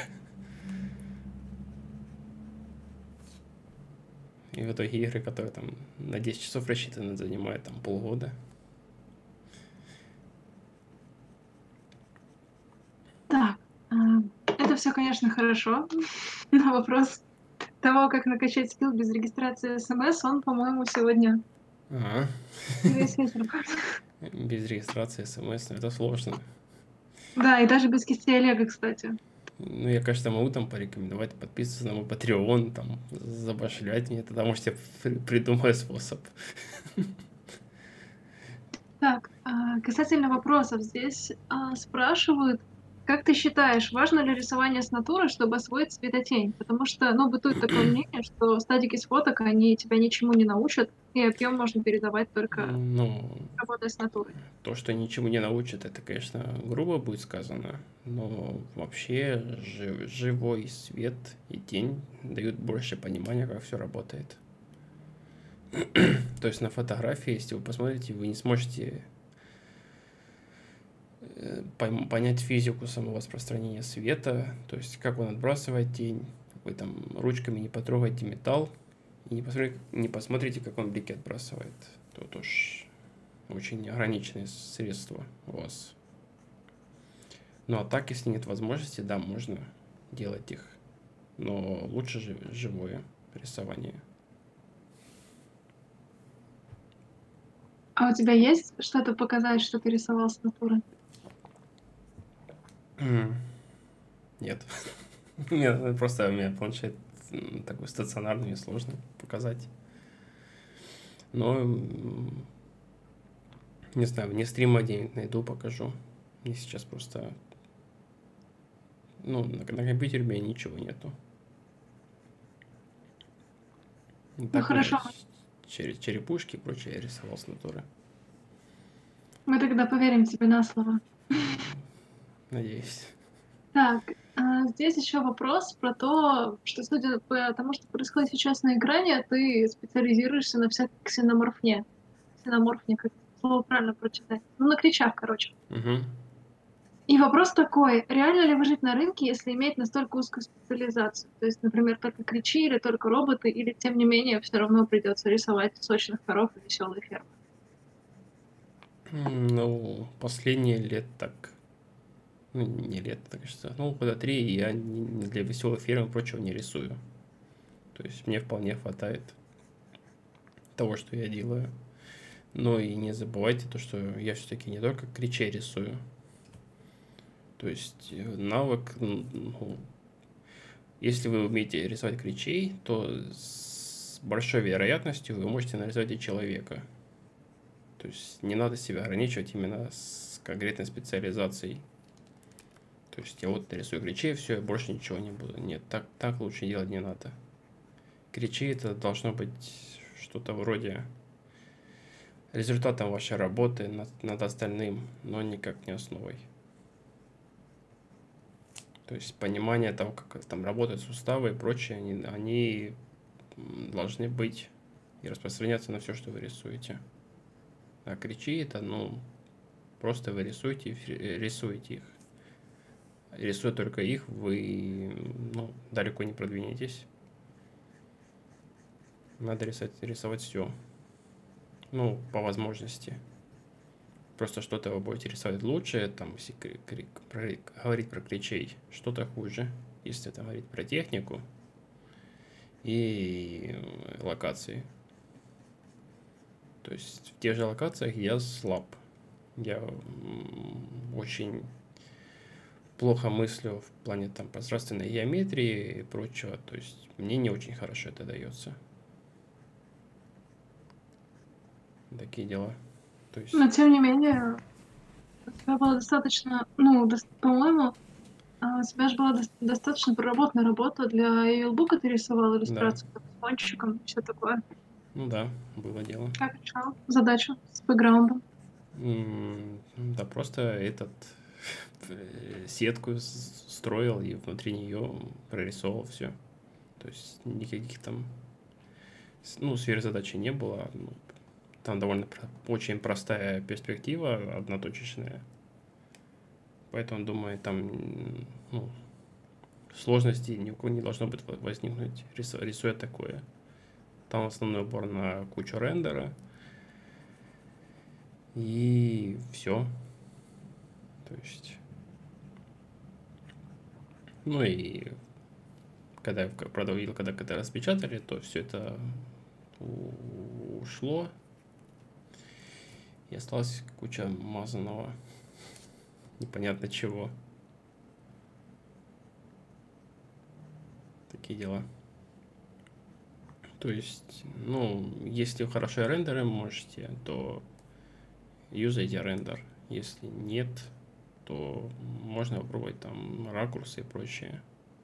И в итоге игры, которые там на десять часов рассчитаны, занимают там полгода. Так, а, все, конечно, хорошо, но вопрос того, как накачать скилл без регистрации смс, он, по-моему, сегодня Ага. весь вечер. Без регистрации смс, ну, это сложно. Да, и даже без кисти Олега, кстати. Ну, я, конечно, могу там порекомендовать подписываться на мой Patreon, там, забашлять мне, тогда, может, я при- придумаю способ. Так, а, касательно вопросов, здесь а, спрашивают, как ты считаешь, важно ли рисование с натуры, чтобы освоить цветотень? Потому что, ну, бытует такое мнение, что статики с фоток, они тебя ничему не научат, и объем можно передавать только Ну, работая с натурой. то, что ничему не научит, это, конечно, грубо будет сказано, но вообще жи- живой свет и тень дают больше понимания, как все работает. То есть на фотографии, если вы посмотрите, вы не сможете э, пойм- понять физику самораспространения света, то есть как он отбрасывает тень, вы там ручками не потрогаете металл и не посмотрите, не посмотрите, как он блики отбрасывает. Тут уж очень ограниченные средства у вас. Ну а так, если нет возможности, да, можно делать их, но лучше же живое рисование. А у тебя есть что-то показать, что ты рисовал с натуры? М, Нет. Нет, просто у меня планшет м, такой стационарный, мне сложно показать. Но, м, не знаю, вне стрима где-нибудь найду, покажу. Мне сейчас просто, ну, на, на компьютере у меня ничего нету. И Ну так у меня хорошо, с- чере- черепушки и прочее я рисовал с натуры. мы тогда поверим тебе на слово. Надеюсь. Так, а, здесь еще вопрос про то, что, судя по тому, что происходит сейчас на экране, ты специализируешься на всякой ксеноморфне. Ксеноморфне, как слово правильно прочитать. Ну, на кричах, короче. Мгм. И вопрос такой, реально ли выжить на рынке, если иметь настолько узкую специализацию? То есть, например, только кричи или только роботы, или тем не менее все равно придется рисовать сочных коров и веселые фермы. М, Ну, последние лет так, ну, не лет, так что, ну, года три я не- не для веселой фермы и прочего не рисую. То есть мне вполне хватает того, что я делаю. Но и не забывайте то, что я все-таки не только кричей рисую. То есть э, навык, м, ну, если вы умеете рисовать кричей, то с большой вероятностью вы можете нарисовать и человека. То есть не надо себя ограничивать именно с конкретной специализацией. То есть я вот нарисую кричей, все, я больше ничего не буду. Нет, так, так лучше делать не надо. Кричи это должно быть что-то вроде результатом вашей работы над, над остальным, но никак не основой. То есть понимание того, как там работают суставы и прочее, они, они должны быть и распространяться на все, что вы рисуете. А кричи это, ну, просто вы рисуете, рисуете их. Рисуя только их, вы, ну, далеко не продвинетесь. Надо рисовать, рисовать все. Ну, по возможности. Просто что-то вы будете рисовать лучше, там, если кри- кри- про- говорить про кричей, что-то хуже. Если это говорить про технику и э, локации. То есть в тех же локациях я слаб. Я м, очень плохо мыслю в плане там пространственной геометрии и прочего. То есть мне не очень хорошо это дается. Такие дела. То есть, Но тем не менее, у тебя было достаточно, ну, дос- по-моему, а, у тебя же была дос- достаточно проработанная работа для Эйлбука, ты рисовал да, иллюстрацию там, с пончиком и все такое. ну да, было дело. Как решал задачу с бэкграундом? М, Да, просто этот э, сетку с- строил и внутри нее прорисовывал все. То есть никаких там, с- ну, сверхзадачи не было. Ну, там довольно про- очень простая перспектива, одноточечная. Поэтому, думаю, там м, ну, сложностей ни у кого не должно быть возникнуть, рису- рисуя такое. Там основной упор на кучу рендера. И все. То есть, Ну и когда я, правда, увидел, когда это распечатали, то все это ушло. И осталась куча мазаного, непонятно чего. Такие дела. То есть, ну, если хорошие рендеры можете, то юзайте рендер. Если нет, то можно попробовать там ракурсы и прочее.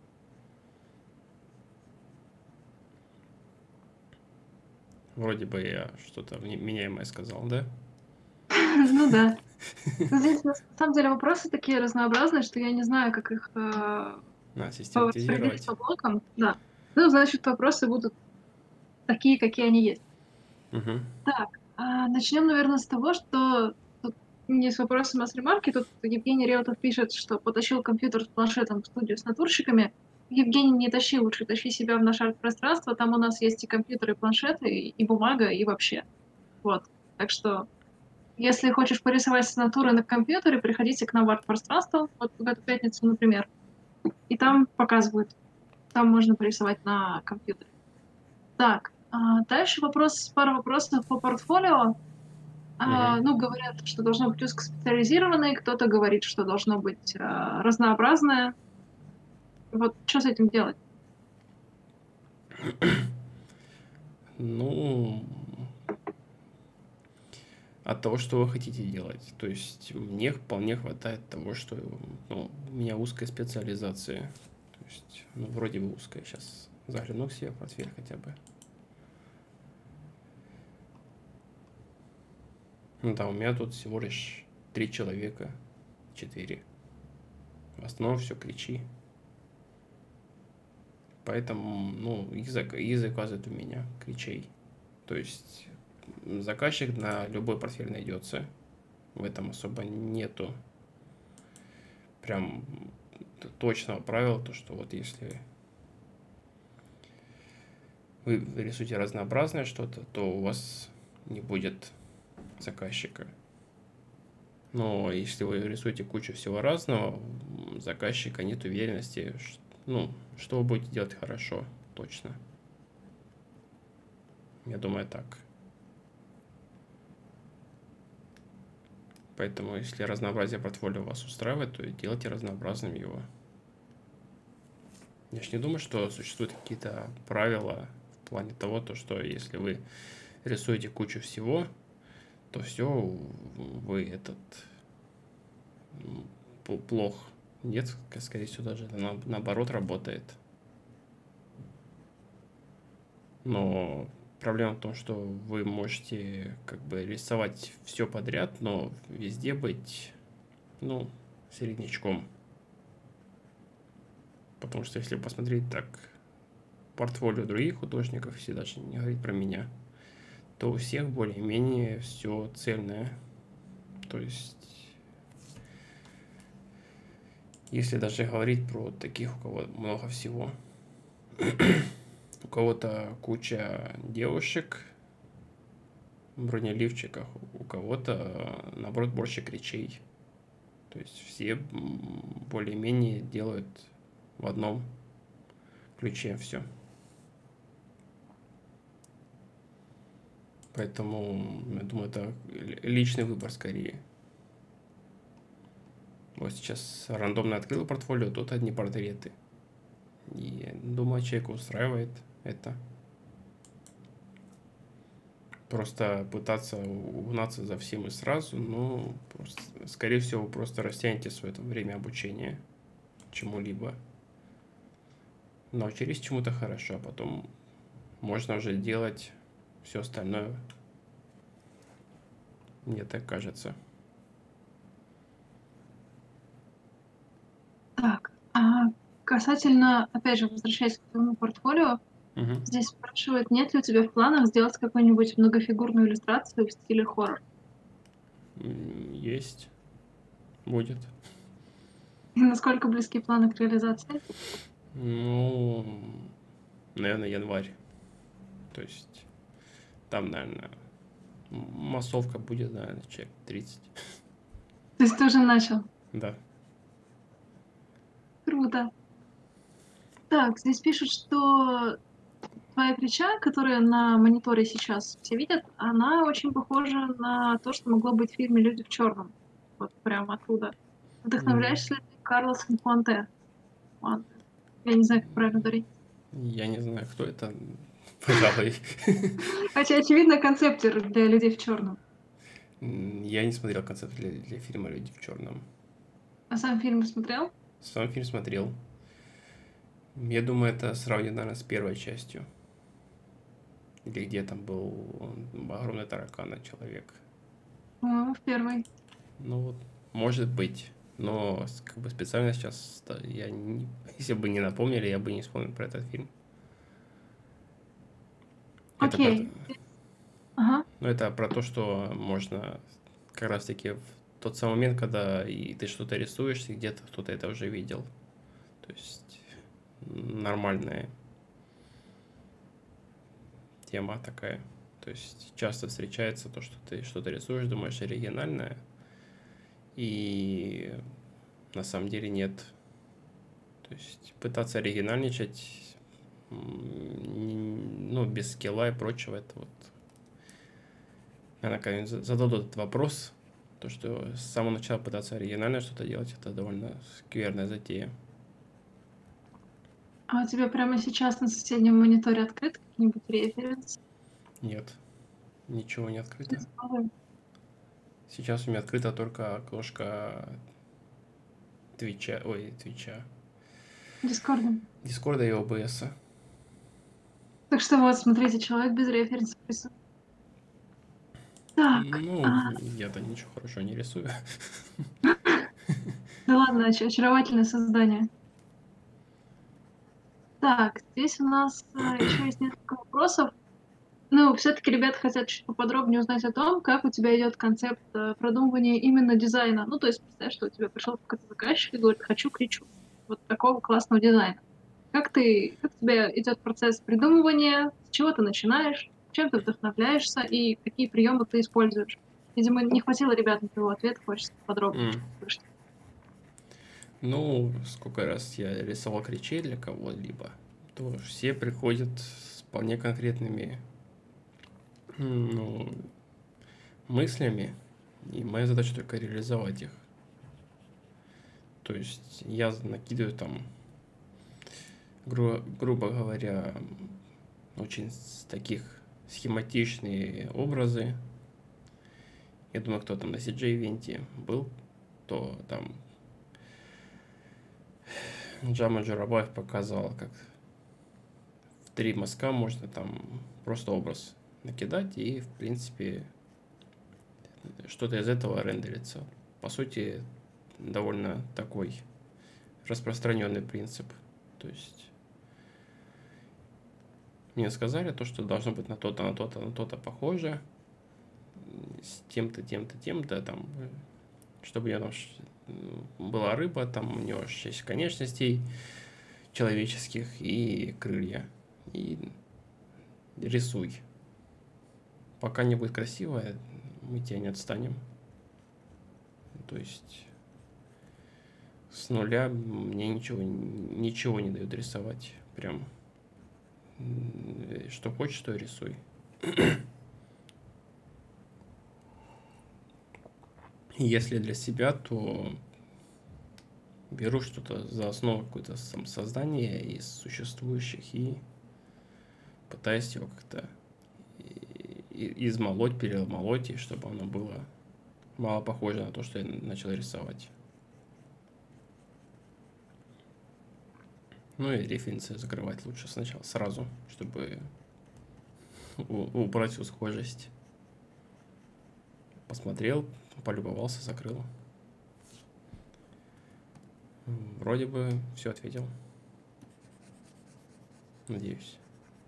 Вроде бы я что-то меняемое сказал, да? Ну да. Здесь на самом деле вопросы такие разнообразные, что я не знаю, как их э, На распределить систематизировать. по блокам. Да. Ну, значит, вопросы будут такие, какие они есть. Угу. Так, а, начнем, наверное, с того, что тут не с вопросом, а с ремарки. Тут Евгений Реутов пишет, что потащил компьютер с планшетом в студию с натурщиками. Евгений, не тащи лучше, тащи себя в наше арт-пространство. Там у нас есть и компьютеры, и планшеты, и, и бумага, и вообще. Вот. Так что, если хочешь порисовать с натуры на компьютере, приходите к нам в арт-пространство, вот в эту пятницу, например. И там показывают. Там можно порисовать на компьютере. Так, а, дальше вопрос, пара вопросов по портфолио. Угу. А, ну, говорят, что должно быть узкоспециализированное, кто-то говорит, что должно быть а, разнообразное. Вот что с этим делать? Ну, от того, что вы хотите делать. То есть мне вполне хватает того, что ну, у меня узкая специализация. То есть, ну, вроде бы узкая. Сейчас загляну к себе в портфель хотя бы. Ну да, у меня тут всего лишь три человека, четыре. В основном все кричи. Поэтому, ну, их, зак их заказывают у меня, кричей. То есть заказчик на любой портфель найдется. В этом особо нету прям точного правила, то что вот если вы рисуете разнообразное что-то, то у вас не будет заказчика. Но если вы рисуете кучу всего разного, заказчика нет уверенности, что, ну, что вы будете делать хорошо, точно. Я думаю, так. Поэтому, если разнообразие портфолио вас устраивает, то делайте разнообразным его. Я ж не думаю, что существуют какие-то правила в плане того, то, что если вы рисуете кучу всего, то все, вы этот плох. Нет, скорее всего, даже это на, наоборот работает. Но проблема в том, что вы можете как бы рисовать все подряд, но везде быть, ну, середнячком. Потому что если посмотреть так портфолио других художников, если даже не говорить про меня, то у всех более-менее все цельное. То есть, если даже говорить про таких, у кого много всего, у кого-то куча девушек в бронеливчиках, у кого-то, наоборот, больше кричей. То есть все более-менее делают в одном ключе все. Поэтому, я думаю, это личный выбор скорее. Вот сейчас рандомно открыл портфолио, тут одни портреты. И думаю, человека устраивает это. Просто пытаться угнаться за всем и сразу, ну, просто, скорее всего, вы просто растянете свое время обучения чему-либо. Научились чему-то хорошо, а потом можно уже делать все остальное. Мне так кажется. Так, а касательно, опять же, возвращаясь к твоему портфолио, Угу. здесь спрашивают, нет ли у тебя в планах сделать какую-нибудь многофигурную иллюстрацию в стиле хоррор? Есть. Будет. И насколько близки планы к реализации? Ну, наверное, январь. То есть там, наверное, массовка будет, наверное, человек тридцать. То есть ты уже начал? Да. Круто. Так, здесь пишут, что твоя плеча, которая на мониторе сейчас все видят, она очень похожа на то, что могло быть в фильме "Люди в черном". Вот прям оттуда. М, Вдохновляешься ли ты Карлосом Фуэнте? Фуэнте. Я не знаю, как правильно говорить. Я не знаю, кто это, пожалуй. Хотя, очевидно, концептер для "Людей в черном". М, Я не смотрел концепт для, для фильма «Люди в черном». А сам фильм смотрел? Сам фильм смотрел. Я думаю, это сравнить, наверное, с первой частью. Или где там был он, огромный таракан человек. По-моему, в первый. Ну вот, может быть. Но с- как бы специально сейчас да, я не- если бы не напомнили, я бы не вспомнил про этот фильм. Это про, т- Окей. Ага. ну, это про то, что можно как раз таки в тот самый момент, когда и ты что-то рисуешь, и где-то кто-то это уже видел. То есть нормальная тема такая. То есть часто встречается то, что ты что-то рисуешь, думаешь оригинальное, и на самом деле нет. То есть пытаться оригинальничать, м, не- ну, без скилла и прочего, это вот, наверное, когда зададут этот вопрос, то, что с самого начала пытаться оригинально что-то делать, это довольно скверная затея. А у тебя прямо сейчас на соседнем мониторе открыт какие-нибудь референсы? Нет, ничего не открыто. Дисковы? Сейчас у меня открыта только окошко Твича, ой, Твича, Дискордом. Дискорда и о бэ эс. Так что вот, смотрите, человек без референсов рисует. Так, Ну, а, я-то ничего хорошего не рисую. да ладно, оч очаровательное создание. Так, здесь у нас, а, еще есть несколько вопросов. Ну, все-таки ребята хотят чуть поподробнее узнать о том, как у тебя идет концепт э, продумывания именно дизайна. Ну, то есть, представь, что у тебя пришел какой-то заказчик и говорит, хочу кричу. Вот такого классного дизайна. Как ты, как у тебя идет процесс придумывания, с чего ты начинаешь, чем ты вдохновляешься и какие приемы ты используешь? Видимо, не хватило ребят на твоего ответа, хочется подробнее М. что-то услышать. Ну, сколько раз я рисовал кричей для кого-либо, то все приходят с вполне конкретными ну, мыслями, и моя задача только реализовать их. То есть я накидываю там, гру- грубо говоря, очень с- таких схематичные образы. Я думаю, кто там на си джей-ивенте был, то там Джама Джурабаев показывал, как в три мазка можно там просто образ накидать, и, в принципе, что-то из этого рендерится. По сути, довольно такой распространенный принцип. То есть мне сказали то, что должно быть на то-то, на то-то, на то-то похоже, с тем-то, тем-то, тем-то, там, чтобы у нее там была рыба, там у нее шесть конечностей человеческих и крылья. И рисуй. Пока не будет красиво, мы тебя не отстанем. То есть с нуля мне ничего, ничего не дают рисовать. Прям что хочешь, то и рисуй. Если для себя, то беру что-то за основу какое-то сам создание из существующих и пытаюсь его как-то измолоть, перемолоть, и чтобы оно было мало похоже на то, что я начал рисовать. Ну и референсы закрывать лучше сначала, сразу, чтобы убрать всю схожесть. Посмотрел, полюбовался, закрыл. Вроде бы все ответил. Надеюсь.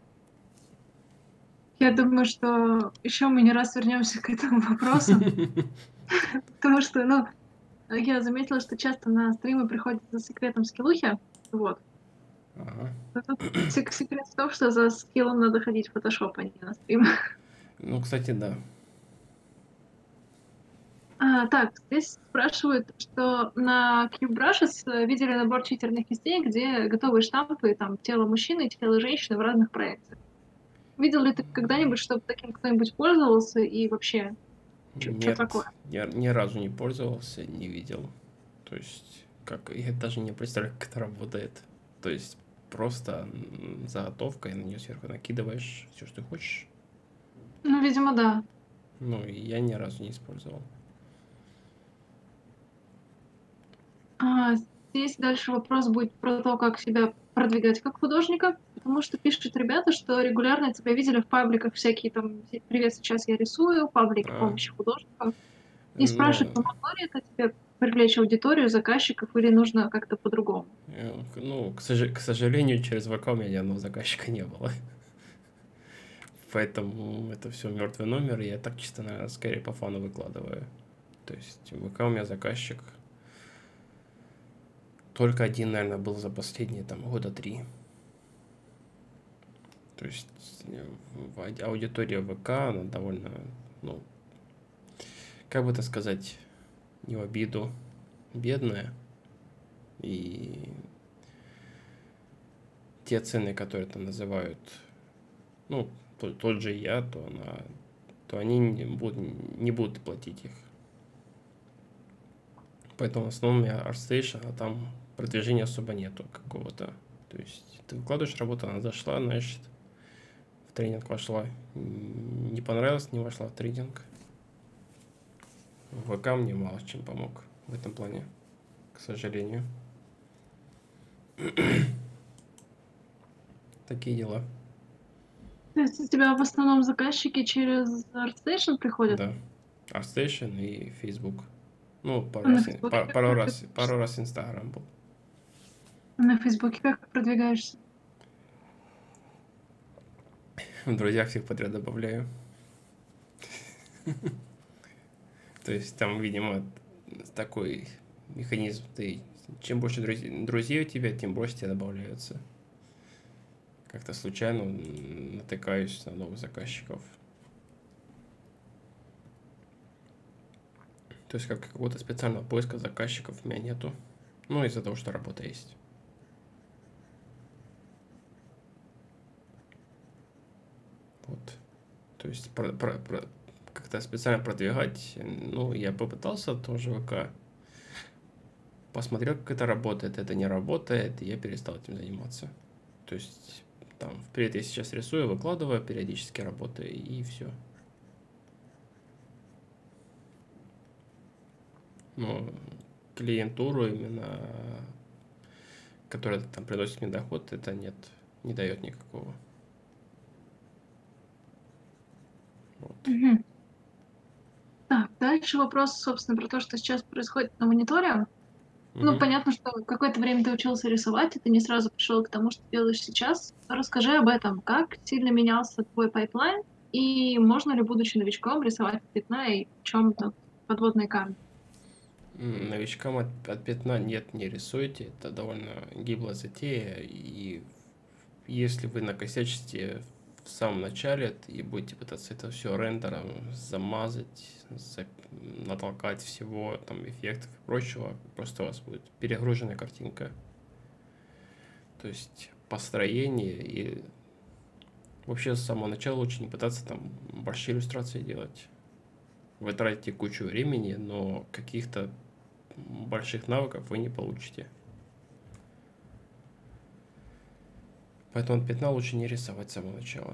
Я думаю, что еще мы не раз вернемся к этому вопросу, потому что, ну, я заметила, что часто на стримы приходят за секретом скиллухи, вот. Ага. А тут сек- секрет в том, что за скиллом надо ходить в фотошоп, а не на стрим. Ну, кстати, да. А, так, здесь спрашивают, что на Qbrushes э, видели набор читерных кистей, где готовые штампы, там, тело мужчины и тело женщины в разных проекциях. Видел ли ты когда-нибудь, чтобы таким кто-нибудь пользовался и вообще, что Нет, такое? я ни разу не пользовался, не видел. То есть, как я даже не представляю, как это работает. То есть, просто м, заготовка, и на нее сверху накидываешь все, что ты хочешь. Ну, видимо, да. Ну, и я ни разу не использовал. А, здесь дальше вопрос будет про то, как себя продвигать как художника, потому что пишут ребята, что регулярно тебя видели в пабликах всякие там «Привет, сейчас я рисую», паблики А, помощи художникам, и спрашивают, ну, помогло ли это тебе привлечь аудиторию, заказчиков или нужно как-то по-другому? э, к- ну, к, сож- к сожалению, через вэ ка у меня ни одного заказчика не было. Поэтому это все мертвый номер, и я так чисто, наверное, скорее по фану выкладываю. То есть вэ ка у меня заказчик только один, наверное, был за последние там года три. То есть э, в- ауди- аудитория вэ ка, она довольно, ну, как бы это сказать, не в обиду, бедная. И те цены, которые там называют, ну, то- тот же я, то она, то они не будут, не будут платить их. Поэтому в основном я ArtStation, а там продвижения особо нету какого-то. То есть ты выкладываешь работу, она зашла, значит, в тренинг вошла. М, Не понравилось, не вошла в тренинг. вэ ка мне мало чем помог в этом плане, к сожалению. Такие дела. То есть у тебя в основном заказчики через ArtStation приходят, Да. ArtStation и Facebook. Ну, пару а на раз, Фейсбуке пару, как пару раз, пару продвигаешься? раз Инстаграм был. А на Фейсбуке как продвигаешься? В друзьях всех подряд добавляю. То есть там, видимо, такой механизм. Ты, чем больше друзей, друзей у тебя, тем больше тебе добавляются. Как-то случайно натыкаюсь на новых заказчиков. То есть как какого-то специального поиска заказчиков у меня нету. Ну, из-за того, что работа есть. Вот. То есть про, про, про, как-то специально продвигать, ну, я попытался тоже вэ ка. Посмотрел, как это работает, это не работает, и я перестал этим заниматься. То есть там впредь я сейчас рисую, выкладываю, периодически работаю, и все. Но клиентуру именно, которая там приносит мне доход, это нет, не дает никакого. Вот. Мгм. Так, дальше вопрос, собственно, про то, что сейчас происходит на мониторе. Ну, Мгм. понятно, что какое-то время ты учился рисовать, и ты не сразу пришел к тому, что делаешь сейчас. Расскажи об этом. Как сильно менялся твой пайплайн, и можно ли, будучи новичком, рисовать от пятна, и в чем тут подводные камни? М, Новичкам от, от пятна нет, не рисуйте. Это довольно гиблая затея. И если вы накосячите в самом начале и будете пытаться это все рендером замазать, за- натолкать всего, там, эффектов и прочего, просто у вас будет перегруженная картинка. То есть построение и вообще с самого начала лучше не пытаться там большие иллюстрации делать. Вы тратите кучу времени, но каких-то больших навыков вы не получите. Поэтому от пятна лучше не рисовать с самого начала.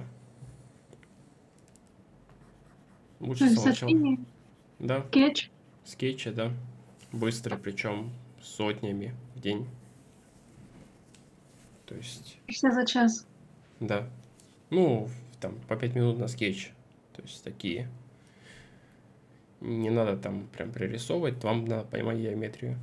То Лучше с есть самого от начала. линии, Да, скетч, скетчи, да. Быстро, причем сотнями в день. То есть, все за час. да. Ну, там, по пять минут на скетч. То есть, такие. Не надо там прям пририсовывать, вам надо поймать геометрию.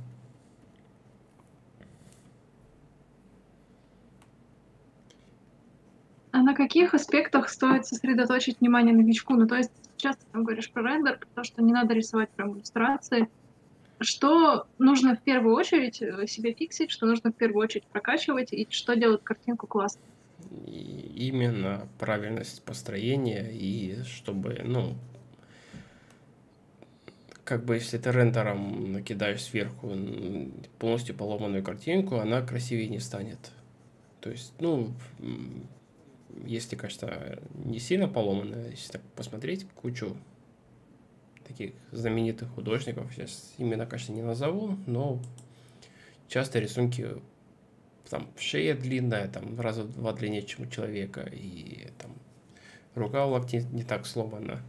А на каких аспектах стоит сосредоточить внимание новичку? Ну, то есть сейчас ты там говоришь про рендер, про то, что не надо рисовать прям иллюстрации. Что нужно в первую очередь э, себе фиксить, что нужно в первую очередь прокачивать, и что делает картинку классной? И именно правильность построения, и чтобы, ну, как бы, если ты рендером накидаешь сверху м, полностью поломанную картинку, она красивее не станет. То есть, ну, м, если, конечно, не сильно поломанная, если так посмотреть, кучу таких знаменитых художников, сейчас имена, конечно, не назову, но часто рисунки, там, шея длинная, там, раза в два длиннее, чем у человека, и там рука у локти не так сломана,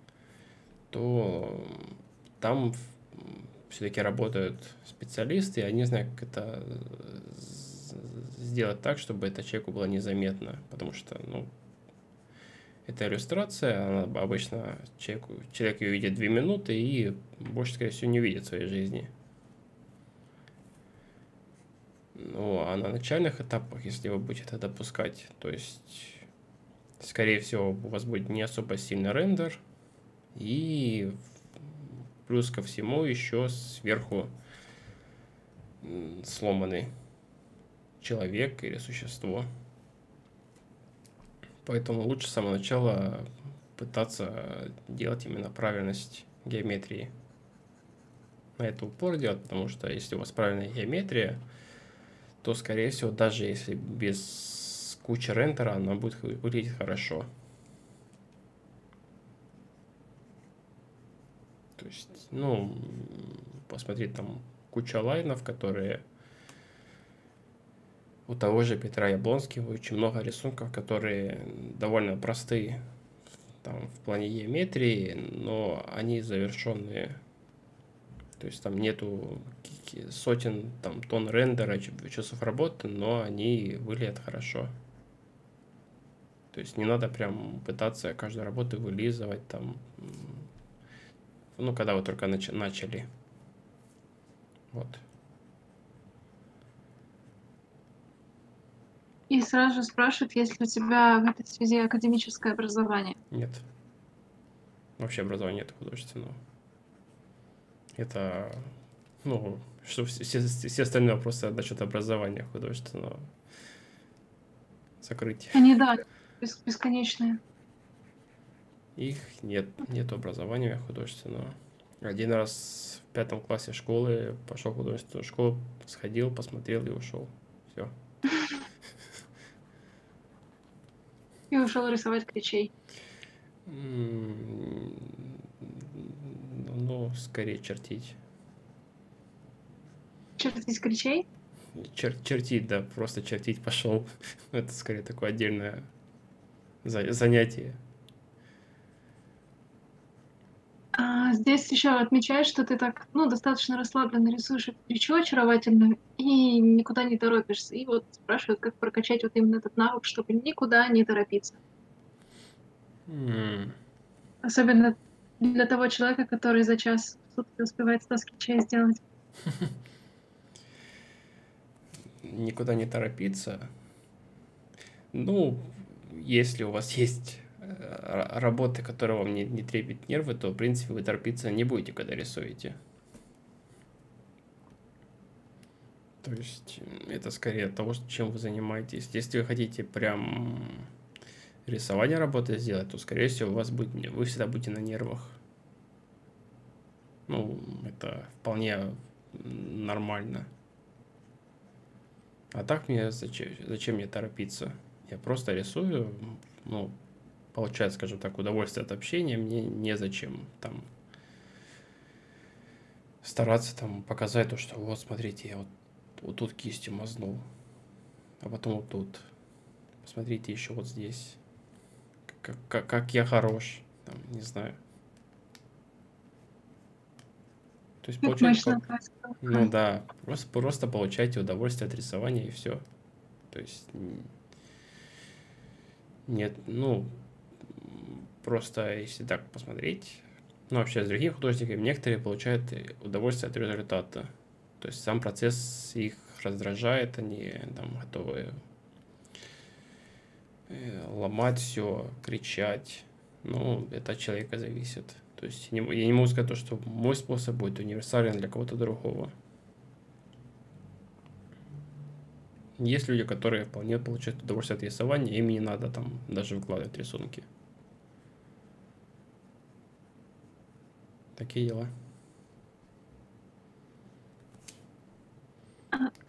то там все-таки работают специалисты, и они знают, как это сделать так, чтобы это человеку было незаметно, потому что, ну, это иллюстрация, она обычно человеку, человек ее видит две минуты и больше, скорее всего, не видит в своей жизни. Ну, а на начальных этапах, если вы будете это допускать, то есть, скорее всего, у вас будет не особо сильный рендер, и плюс ко всему еще сверху сломанный человек или существо. Поэтому лучше с самого начала пытаться делать именно правильность геометрии. На это упор делать, потому что если у вас правильная геометрия, то, скорее всего, даже если без кучи рендера, она будет выглядеть хорошо. То есть, ну, посмотреть там куча лайнов, которые у того же Петра Яблонского очень много рисунков, которые довольно простые там, в плане геометрии, но они завершенные. То есть там нету сотен там, тонн рендера, часов работы, но они выглядят хорошо. То есть не надо прям пытаться каждую работу вылизывать там, ну, когда вы только нач- начали. Вот. И сразу же спрашивают, есть ли у тебя в этой связи академическое образование. Нет. Вообще образования нет художественного. Это, ну, что все, все, все остальные вопросы насчет образования художественного закрыть. Они, да, бес- бесконечные. Их нет, нет образования художественного. Один раз в пятом классе школы пошел в художественную школу, сходил, посмотрел и ушел. Все. И ушел рисовать кричей. Ну, скорее чертить. Чертить кричей? Чер чертить, да, просто чертить пошел. Это скорее такое отдельное за занятие. А, здесь еще отмечаешь, что ты так, ну, достаточно расслабленно рисуешь эту кричу очаровательно и никуда не торопишься. И вот спрашивают, как прокачать вот именно этот навык, чтобы никуда не торопиться. М. Особенно для того человека, который за час в сутки успевает сто скетчей сделать. Никуда не торопиться. Ну, если у вас есть э, работы, которые вам не, не трепет нервы, то, в принципе, вы торопиться не будете, когда рисуете. То есть, это скорее от того, чем вы занимаетесь. Если вы хотите прям рисование работы сделать, то, скорее всего, у вас будет, вы всегда будете на нервах. Ну, это вполне нормально. А так мне зачем, зачем мне торопиться? Я просто рисую, ну, получаю, скажем так, удовольствие от общения, мне незачем там стараться там показать то, что вот, смотрите, я вот, вот тут кистью мазнул, а потом вот тут. Посмотрите еще вот здесь. Как, как, как я хорош, там, не знаю. То есть Как получать, мощная по- краска. ну да, просто, просто получайте удовольствие от рисования и все. То есть н- нет, ну, просто если так посмотреть, ну, вообще с другими художниками, некоторые получают удовольствие от результата. То есть сам процесс их раздражает, они там готовы э, ломать все, кричать. Ну, это от человека зависит. То есть не- я не могу сказать то, что мой способ будет универсален для кого-то другого. Есть люди, которые вполне получают удовольствие от рисования, им не надо там даже выкладывать рисунки. Такие дела.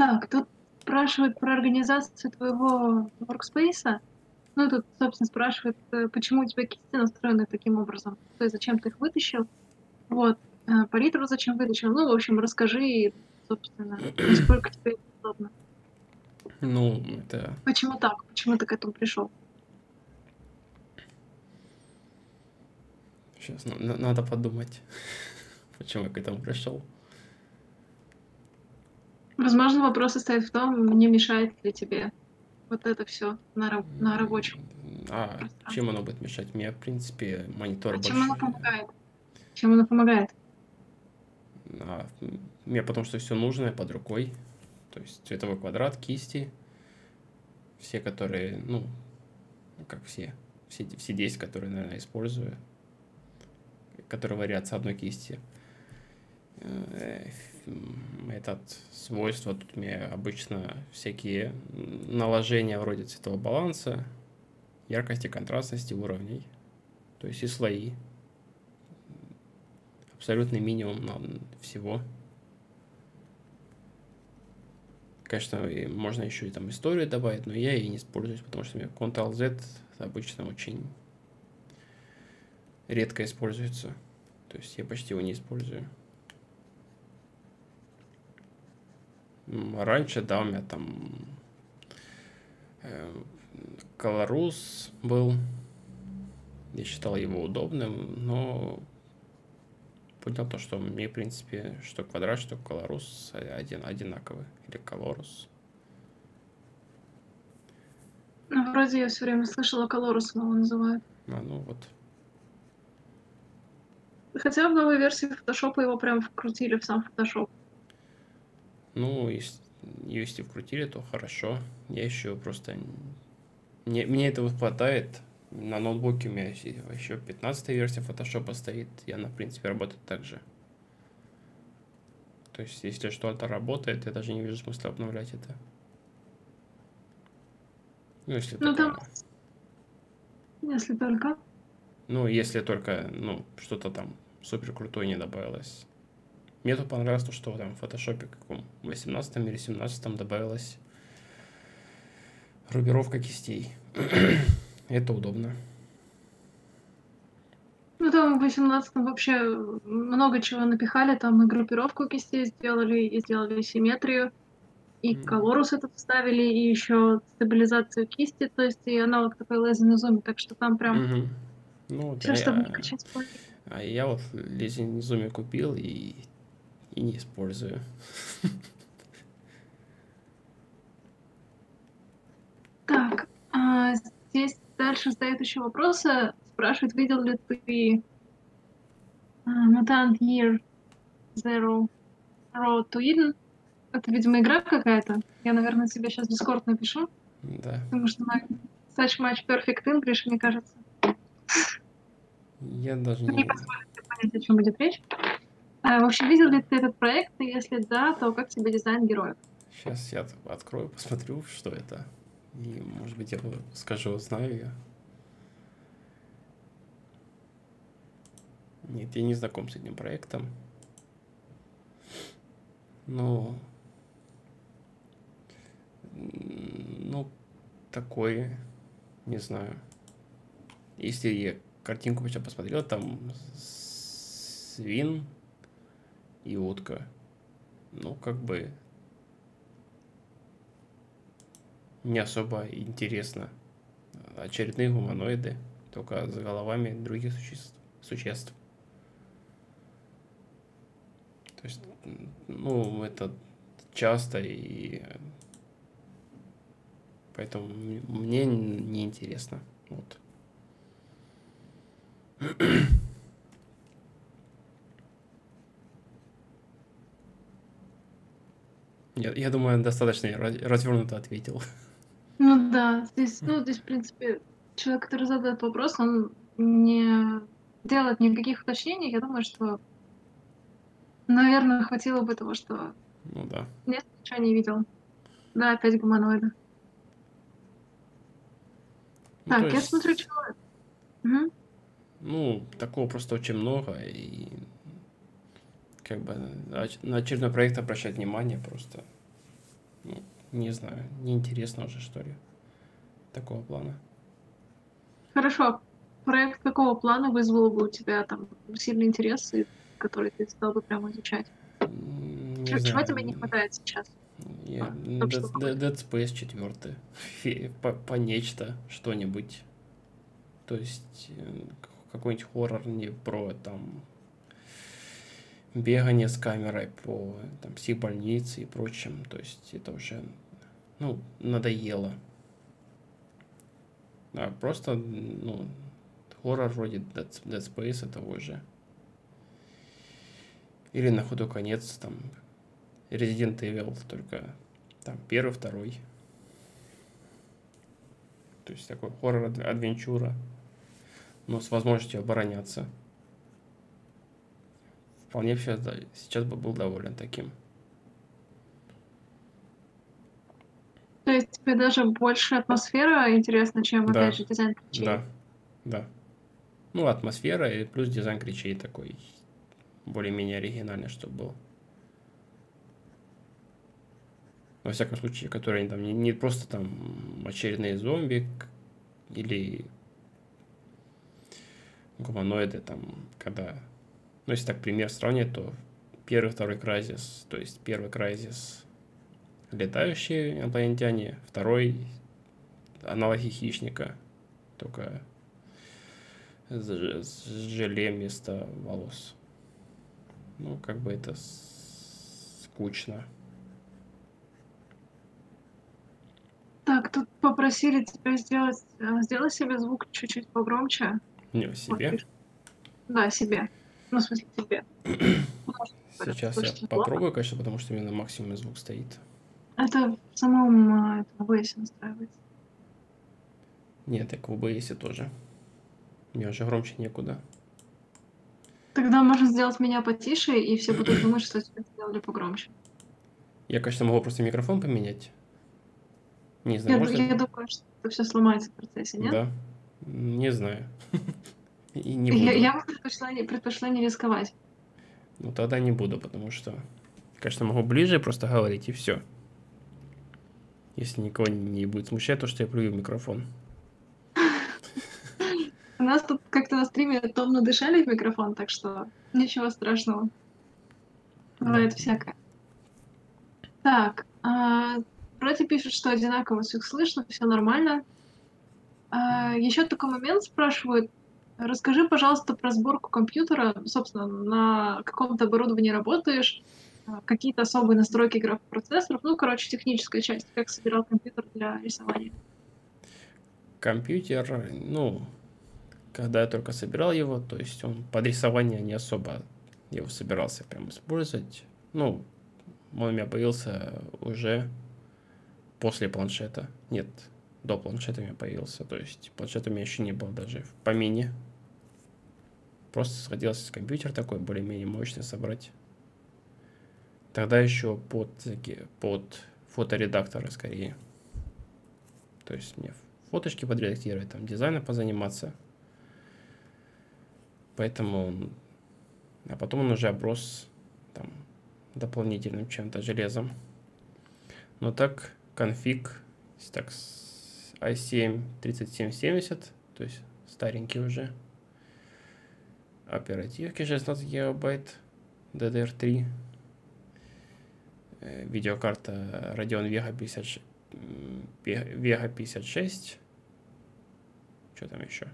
Так, тут спрашивают про организацию твоего workspace. Ну, тут, собственно, спрашивают, э, почему у тебя кисти настроены таким образом. То есть зачем ты их вытащил. Вот. э, Палитру зачем вытащил. Ну, в общем, расскажи, собственно, насколько тебе это удобно. Ну, это... Почему так? Почему ты к этому пришел? Сейчас надо подумать, почему я к этому пришел. Возможно, вопрос состоит в том, не мешает ли тебе вот это все на, раб- на рабочем А пространстве. чем оно будет мешать? У меня, в принципе, монитор А чем больше... оно помогает? Чем оно помогает? А, у меня потому что все нужное под рукой. То есть цветовой квадрат, кисти. Все, которые, ну, как все. Все, все десять, которые, наверное, использую. Которые варятся одной кисти. Этот свойство тут у меня обычно всякие наложения вроде цветового баланса, яркости, контрастности, уровней. То есть и слои. Абсолютный минимум всего. Конечно, можно еще и там историю добавить, но я ей не использую, потому что у меня контрол-Z обычно очень редко используется. То есть я почти его не использую. Раньше, да, у меня там э, Colorus был. Я считал его удобным, но понял то, что мне, в принципе, что квадрат, что Colorus один, одинаковый. Или Colorus. Ну, вроде я все время слышала, Colorus его называют. А, ну вот. Хотя в новой версии Photoshop его прям вкрутили в сам Photoshop. Ну, если, если вкрутили, то хорошо. Я еще просто... Не, мне этого хватает. На ноутбуке у меня еще пятнадцатая версия Photoshop стоит. И она, в принципе, работает так же. То есть, если что-то работает, я даже не вижу смысла обновлять это. Ну, если Ну, только... там, если только. Ну, если только, ну, что-то там супер крутое не добавилось. Мне тут понравилось то, что там в фотошопе каком восемнадцатом или семнадцатом добавилась группировка кистей. Это удобно. Ну, там в восемнадцатом вообще много чего напихали. Там и группировку кистей сделали, и сделали симметрию, и колорус этот вставили, и еще стабилизацию кисти. То есть и аналог такой лазерный зум. Так что там прям Угу. Ну, вот все, чтобы не я, качать память. а я вот лазерный купил и, и не использую. Так, а, здесь дальше задают еще вопросы. Спрашивают, видел ли ты а, Mutant Year Zero Road to Eden? Это, видимо, игра какая-то. Я, наверное, тебе сейчас в Discord напишу, Да. потому что на Such Much Perfect English, мне кажется, Я даже не не... позволит тебе понять, о чем будет речь. А, в общем, видел ли ты этот проект? И если да, то как тебе дизайн героев? Сейчас я открою, посмотрю, что это. И, может быть, я скажу, знаю я. Нет, я не знаком с этим проектом. Но... Ну, такой, не знаю. Если я картинку сейчас посмотрел, там свин и утка. Ну, как бы не особо интересно. Очередные гуманоиды, только с головами других существ. существ. То есть, ну, это часто, и поэтому мне не интересно. Вот. Я, я думаю, достаточно развернуто ответил. Ну да, здесь, ну, здесь, в принципе, человек, который задает вопрос, он не делает никаких уточнений. Я думаю, что, наверное, хватило бы того, что Ну да. нет, ничего не видел. Да, опять гуманоиды. Ну, то Так, я есть, смотрю, человек. Угу. ну, такого просто очень много, и как бы на очередной проект обращать внимание просто Ну, не знаю, неинтересно уже, что ли, такого плана. Хорошо. Проект какого плана вызвал бы у тебя там сильный интерес, и который ты стал бы прямо изучать? М, Не Чё- Чего знаю, тебе не хватает сейчас? я, А, м, Чтобы Dead, что Dead- похватить. Dead Space четыре, по, по нечто, что-нибудь. То есть э, к- какой-нибудь хоррор не про там бегание с камерой по там, психбольнице и прочим. То есть это уже, ну, надоело. А просто, ну, хоррор вроде Dead, Dead Space того же. Или на худой конец там Resident Evil, только там первый, второй. То есть такой хоррор-адвенчура, но с возможностью обороняться. Вполне сейчас, да, сейчас бы был доволен таким. То есть тебе даже больше атмосфера интересна, чем, опять Да, же, дизайн ключей? да, да. Ну, атмосфера и плюс дизайн кричей такой более-менее оригинальный, чтобы был. Во всяком случае, которые там не, не просто там очередные зомби или гуманоиды, там, когда, ну, если так пример сравнить, то первый, второй Crysis, то есть первый Crysis летающие инопланетяне, второй аналоги хищника, только с, с желе вместо волос. Ну, как бы это скучно. Так, тут попросили тебя сделать, э, сделай себе звук чуть-чуть погромче. Не в Вот, себе. пишут. Да, себе. Ну, в смысле, тебе. Потому что, говорят, Сейчас я слышно плохо. попробую, конечно, потому что у меня на максимуме звук стоит. Это в самом э, этом о бэ эс настраивается. Нет, так в о бэ эс тоже. Мне уже громче некуда. Тогда можно сделать меня потише, и все будут думать, что тебя сделали погромче. Я, конечно, могу просто микрофон поменять. Не знаю, Я, ду- можно? я думаю, что это все сломается в процессе, нет? Да. Не знаю. И не Я, буду. я бы предпочла не, предпочла не рисковать. Ну, тогда не буду, потому что, конечно, могу ближе просто говорить, и все. Если никого не будет смущать, то, что я плюю в микрофон. У нас тут как-то на стриме томно дышали в микрофон, так что ничего страшного. Да. Бывает всякое. Так, а, вроде пишут, что одинаково всех слышно, все нормально. А, еще такой момент спрашивают. Расскажи, пожалуйста, про сборку компьютера. Собственно, на каком-то оборудовании работаешь, а, какие-то особые настройки графопроцессоров. Ну, короче, техническая часть. Как собирал компьютер для рисования. Компьютер, ну, когда я только собирал его, то есть он под рисование не особо его собирался прям использовать. Ну, он у меня появился уже после планшета. Нет, до планшета у меня появился. То есть планшета у меня еще не было даже в помине. Просто сходился компьютер такой, более-менее мощный собрать. Тогда еще под, под фоторедакторы скорее. То есть мне фоточки подредактировать, там дизайном позаниматься. Поэтому, а потом он уже оброс там дополнительным чем-то железом. Но так конфиг, так с ай семь тридцать семь семьдесят, то есть старенький уже. Оперативки шестнадцать гигабайт, ди ди эр три. Видеокарта Radeon Vega пятьдесят шесть. Vega пятьдесят шесть. Что там еще?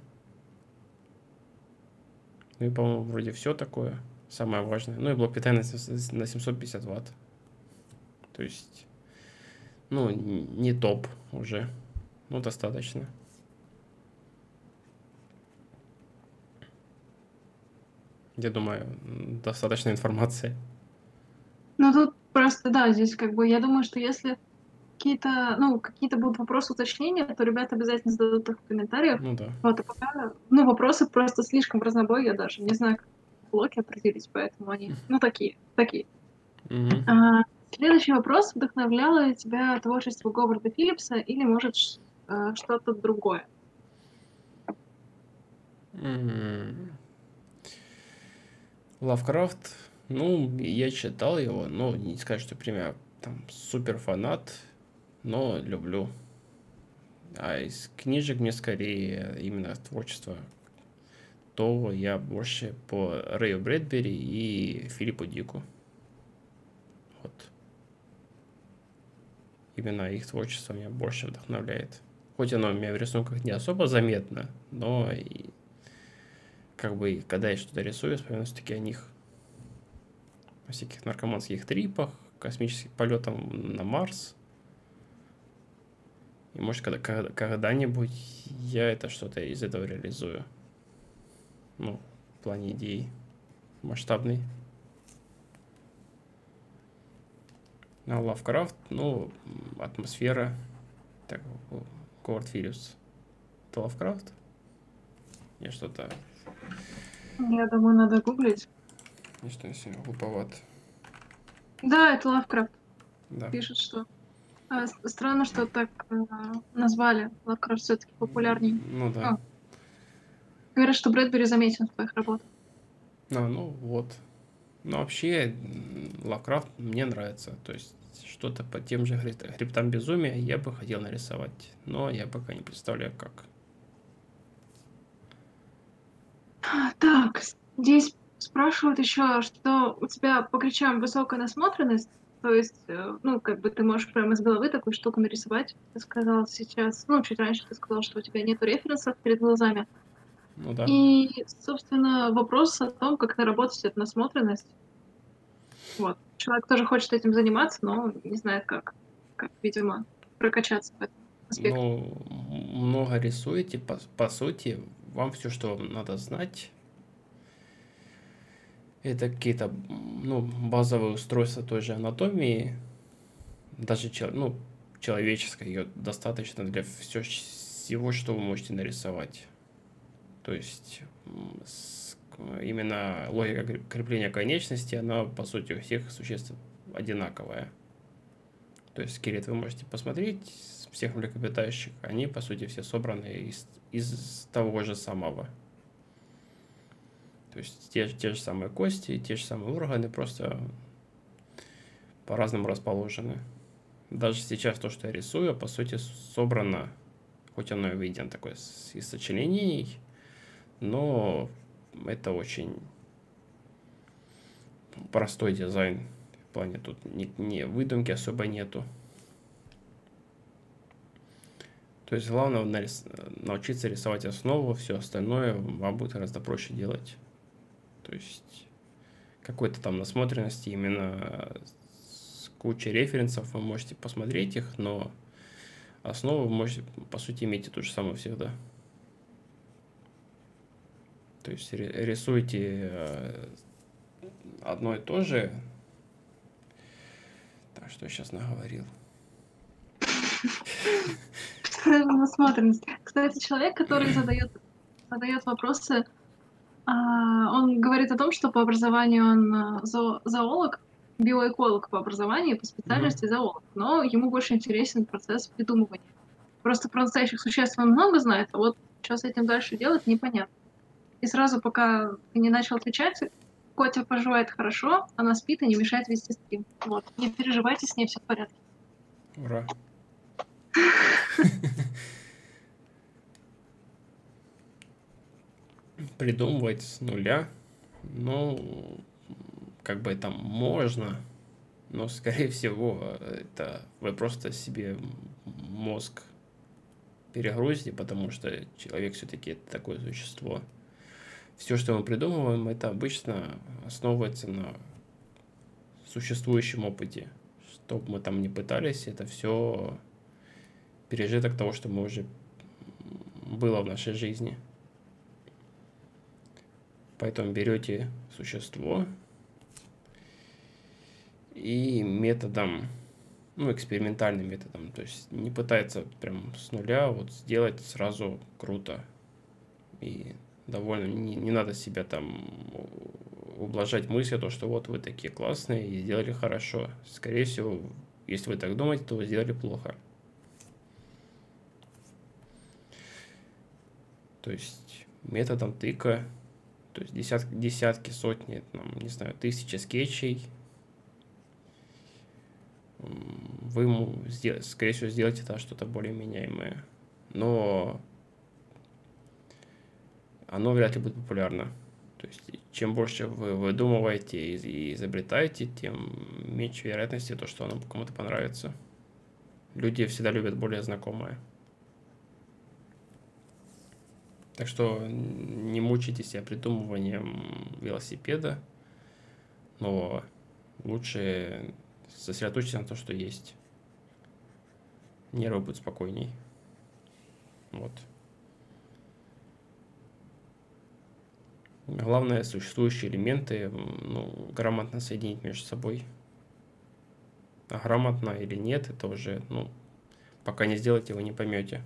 Ну и, по-моему, вроде все такое. Самое важное. Ну и блок питания на семьсот пятьдесят ватт. То есть, ну, не топ уже. Ну, достаточно. Я думаю, достаточно информации. Ну, тут просто, да, здесь как бы, я думаю, что если какие-то, ну, какие-то будут вопросы, уточнения, то ребята обязательно зададут их в комментариях. Ну да. Вот, а пока, ну, вопросы просто слишком разнобой, я даже не знаю, как блоки определить, поэтому они, ну, такие, такие. Угу. А, следующий вопрос. Вдохновляло ли тебя творчество Говарда Филлипса или, может, ш- а, что-то другое? Лавкрафт, ну, я читал его, но не сказать, что прям там супер фанат, но люблю. А из книжек мне скорее именно творчество, то я больше по Рэю Брэдбери и Филиппу Дику. Вот. Именно их творчество меня больше вдохновляет. Хоть оно у меня в рисунках не особо заметно, но и, как бы, когда я что-то рисую, вспоминаю все-таки о них. О всяких наркоманских трипах, космических полетах на Марс. И может, когда, когда, когда-нибудь я это что-то из этого реализую. Ну, в плане идеи масштабный. А Лавкрафт, ну, атмосфера. Так, Говард Филлипс. Это Лавкрафт? Я что-то... Я думаю, надо гуглить. Я что, я сегодня глуповат. Да, это Лавкрафт. Да. Пишет, что... А, с- странно, что так э, назвали. Лавкрафт все-таки популярнее. Ну да. А, говорят, что Брэдбери заметен в твоих работах. А, ну вот. Ну, вообще, Лавкрафт мне нравится. То есть, что-то по тем же хреб- хребтам безумия я бы хотел нарисовать. Но я пока не представляю, как. Так, здесь спрашивают еще, что у тебя по кричам высокая насмотренность, то есть, э, ну, как бы ты можешь прямо из головы такую штуку нарисовать. Ты сказал сейчас, ну, чуть раньше ты сказал, что у тебя нету референсов перед глазами. Ну да. И, собственно, вопрос о том, как наработать эту насмотренность. Вот. Человек тоже хочет этим заниматься, но не знает как. Как, видимо, прокачаться в этом аспекте. Ну, много рисуете, по, по сути, вам все, что вам надо знать, это какие-то, ну, базовые устройства той же анатомии, даже чел- ну, человеческой, ее достаточно для все, всего, что вы можете нарисовать. То есть м, с- именно логика кре- крепления конечности, она, по сути, у всех существ одинаковая. То есть скелет вы можете посмотреть, всех млекопитающих, они, по сути, все собраны из, из того же самого. То есть те, те же самые кости, те же самые органы, просто по-разному расположены. Даже сейчас то, что я рисую, по сути, собрано, хоть оно и видно такое из сочленений, но это очень простой дизайн. В плане тут не, не выдумки особо нету. То есть главное нарис... научиться рисовать основу, все остальное вам будет гораздо проще делать. То есть какой-то там насмотренности, именно с кучей референсов вы можете посмотреть их, но основу вы можете, по сути, иметь ту же самую всегда. То есть рисуйте одно и то же. Так, что я сейчас наговорил? Насмотренность. Кстати, человек, который задает, задает вопросы, а, он говорит о том, что по образованию он а, зоо- зоолог, биоэколог по образованию, по Угу. специальности зоолог, но ему больше интересен процесс придумывания. Просто про настоящих существ он много знает, а вот что с этим дальше делать, непонятно. И сразу, пока ты не начал отвечать, Котя поживает хорошо, она спит и не мешает вести стрим. Вот, не переживайте, с ней все в порядке. Ура. Придумывать с нуля, ну, как бы там можно, но, скорее всего, это вы просто себе мозг перегрузите, потому что человек все-таки это такое существо. Все, что мы придумываем, это обычно основывается на существующем опыте. Что бы мы там ни пытались, это все пережиток того, что мы уже было в нашей жизни. Поэтому берете существо и методом, ну, экспериментальным методом, то есть не пытается прям с нуля вот сделать сразу круто. И довольно не, не надо себя там ублажать мыслью, то, что вот вы такие классные и сделали хорошо. Скорее всего, если вы так думаете, то вы сделали плохо. То есть методом тыка, то есть десятки, десятки сотни, там, не знаю, тысячи скетчей. вы ему, скорее всего, сделаете это что-то более меняемое. Но оно вряд ли будет популярно. То есть, чем больше вы выдумываете и изобретаете, тем меньше вероятности то, что оно кому-то понравится. Люди всегда любят более знакомое. Так что не мучайте себя придумыванием велосипеда, но лучше сосредоточьтесь на том, что есть. Нервы будут спокойней. Вот. Главное, существующие элементы, ну, грамотно соединить между собой. А грамотно или нет, это уже, ну, пока не сделаете, вы не поймете.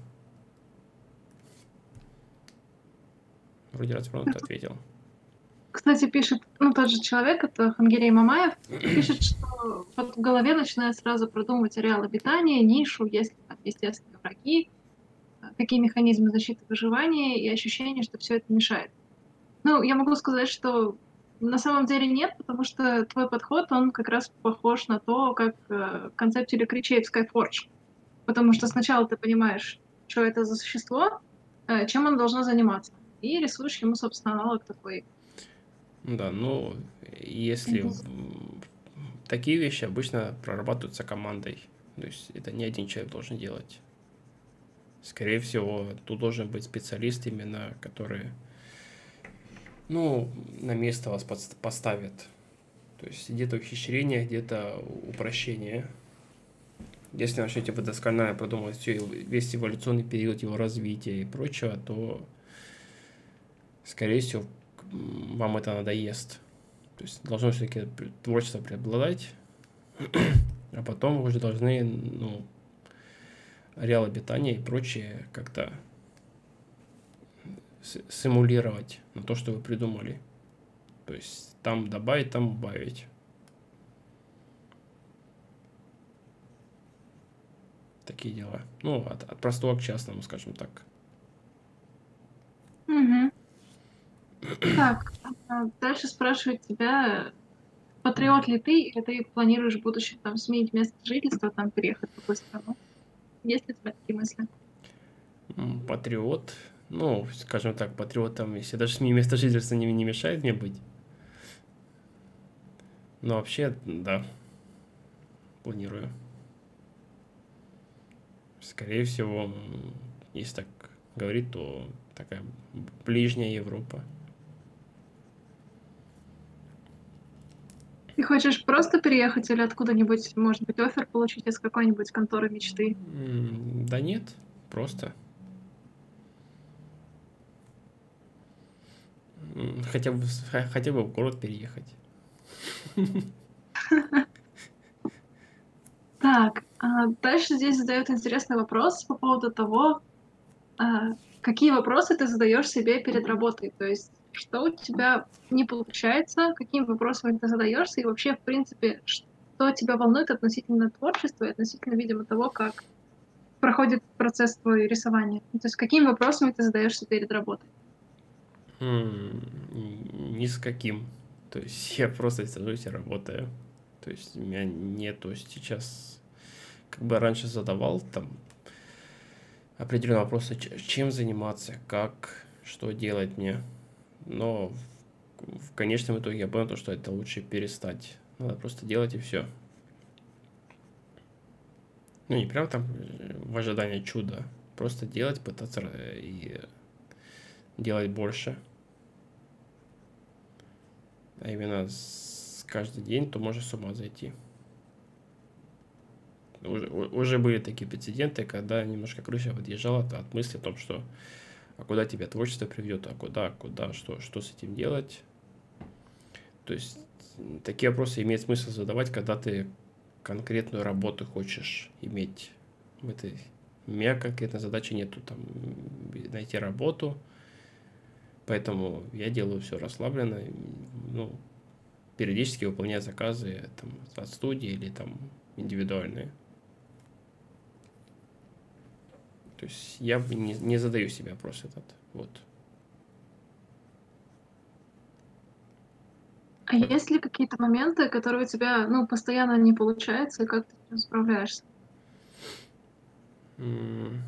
Вроде развернуто ответил. Кстати, пишет, ну, тот же человек, это Хангерей Мамаев, пишет, что вот в голове начинает сразу продумывать ареал обитания, нишу, есть ли там естественные враги, какие механизмы защиты выживания, и ощущение, что все это мешает. Ну, я могу сказать, что на самом деле нет, потому что твой подход, он как раз похож на то, как э, концепт Кричей в Skyforge. Потому что сначала ты понимаешь, что это за существо, э, чем оно должно заниматься, и рисуешь ему, собственно, аналог такой. Да, ну, если такие вещи обычно прорабатываются командой, то есть это не один человек должен делать. Скорее всего, тут должен быть специалист именно, который, ну, на место вас поставит. То есть где-то ухищрение, где-то упрощение. Если начнете вы досконально продумывать все, весь эволюционный период его развития и прочего, то, скорее всего, вам это надоест. То есть должно все-таки творчество преобладать, а потом вы уже должны, ну, ареал обитания и прочее как-то симулировать на то, что вы придумали. То есть там добавить, там убавить. Такие дела. Ну, от, от простого к частному, скажем так. Угу. Так, дальше спрашивает тебя, патриот ли ты, или ты планируешь в будущем там сменить место жительства, там переехать в другую страну? Есть ли у тебя такие мысли? Патриот, ну, скажем так, патриотом, если даже сменить место жительства не, не мешает мне быть. Но вообще, да, планирую. Скорее всего, если так говорить, то такая ближняя Европа. Ты хочешь просто переехать или откуда-нибудь, может быть, оффер получить из какой-нибудь конторы мечты? Да нет, просто. Хотя бы, хотя бы в город переехать. Так, дальше здесь задают интересный вопрос по поводу того, какие вопросы ты задаешь себе перед работой. То есть, что у тебя не получается, какими вопросами ты задаешься, и вообще, в принципе, что тебя волнует относительно творчества и относительно, видимо, того, как проходит процесс твоего рисования. То есть, какими вопросами ты задаешься перед работой? Ни с каким. То есть я просто сажусь и работаю. То есть у меня нету сейчас, как бы раньше задавал там определенные вопросы, чем заниматься, как, что делать мне. Но в, в конечном итоге я понял, что это лучше перестать. Надо просто делать и все. Ну, не прям там в ожидании чуда. Просто делать, пытаться и делать больше. А именно с каждый день, то можно с ума зайти. Уже, уже были такие прецеденты, когда немножко крыша подъезжала от мысли о том, что а куда тебя творчество приведет, а куда, куда, что, что с этим делать. То есть такие вопросы имеет смысл задавать, когда ты конкретную работу хочешь иметь. В этой, у меня конкретной задачи нету, там, найти работу, поэтому я делаю все расслабленно, ну, периодически выполняю заказы там, от студии или там индивидуальные. То есть я не, не задаю себе вопрос этот. Вот. А есть ли какие-то моменты, которые у тебя, ну, постоянно не получаются, и как ты с ним справляешься? М,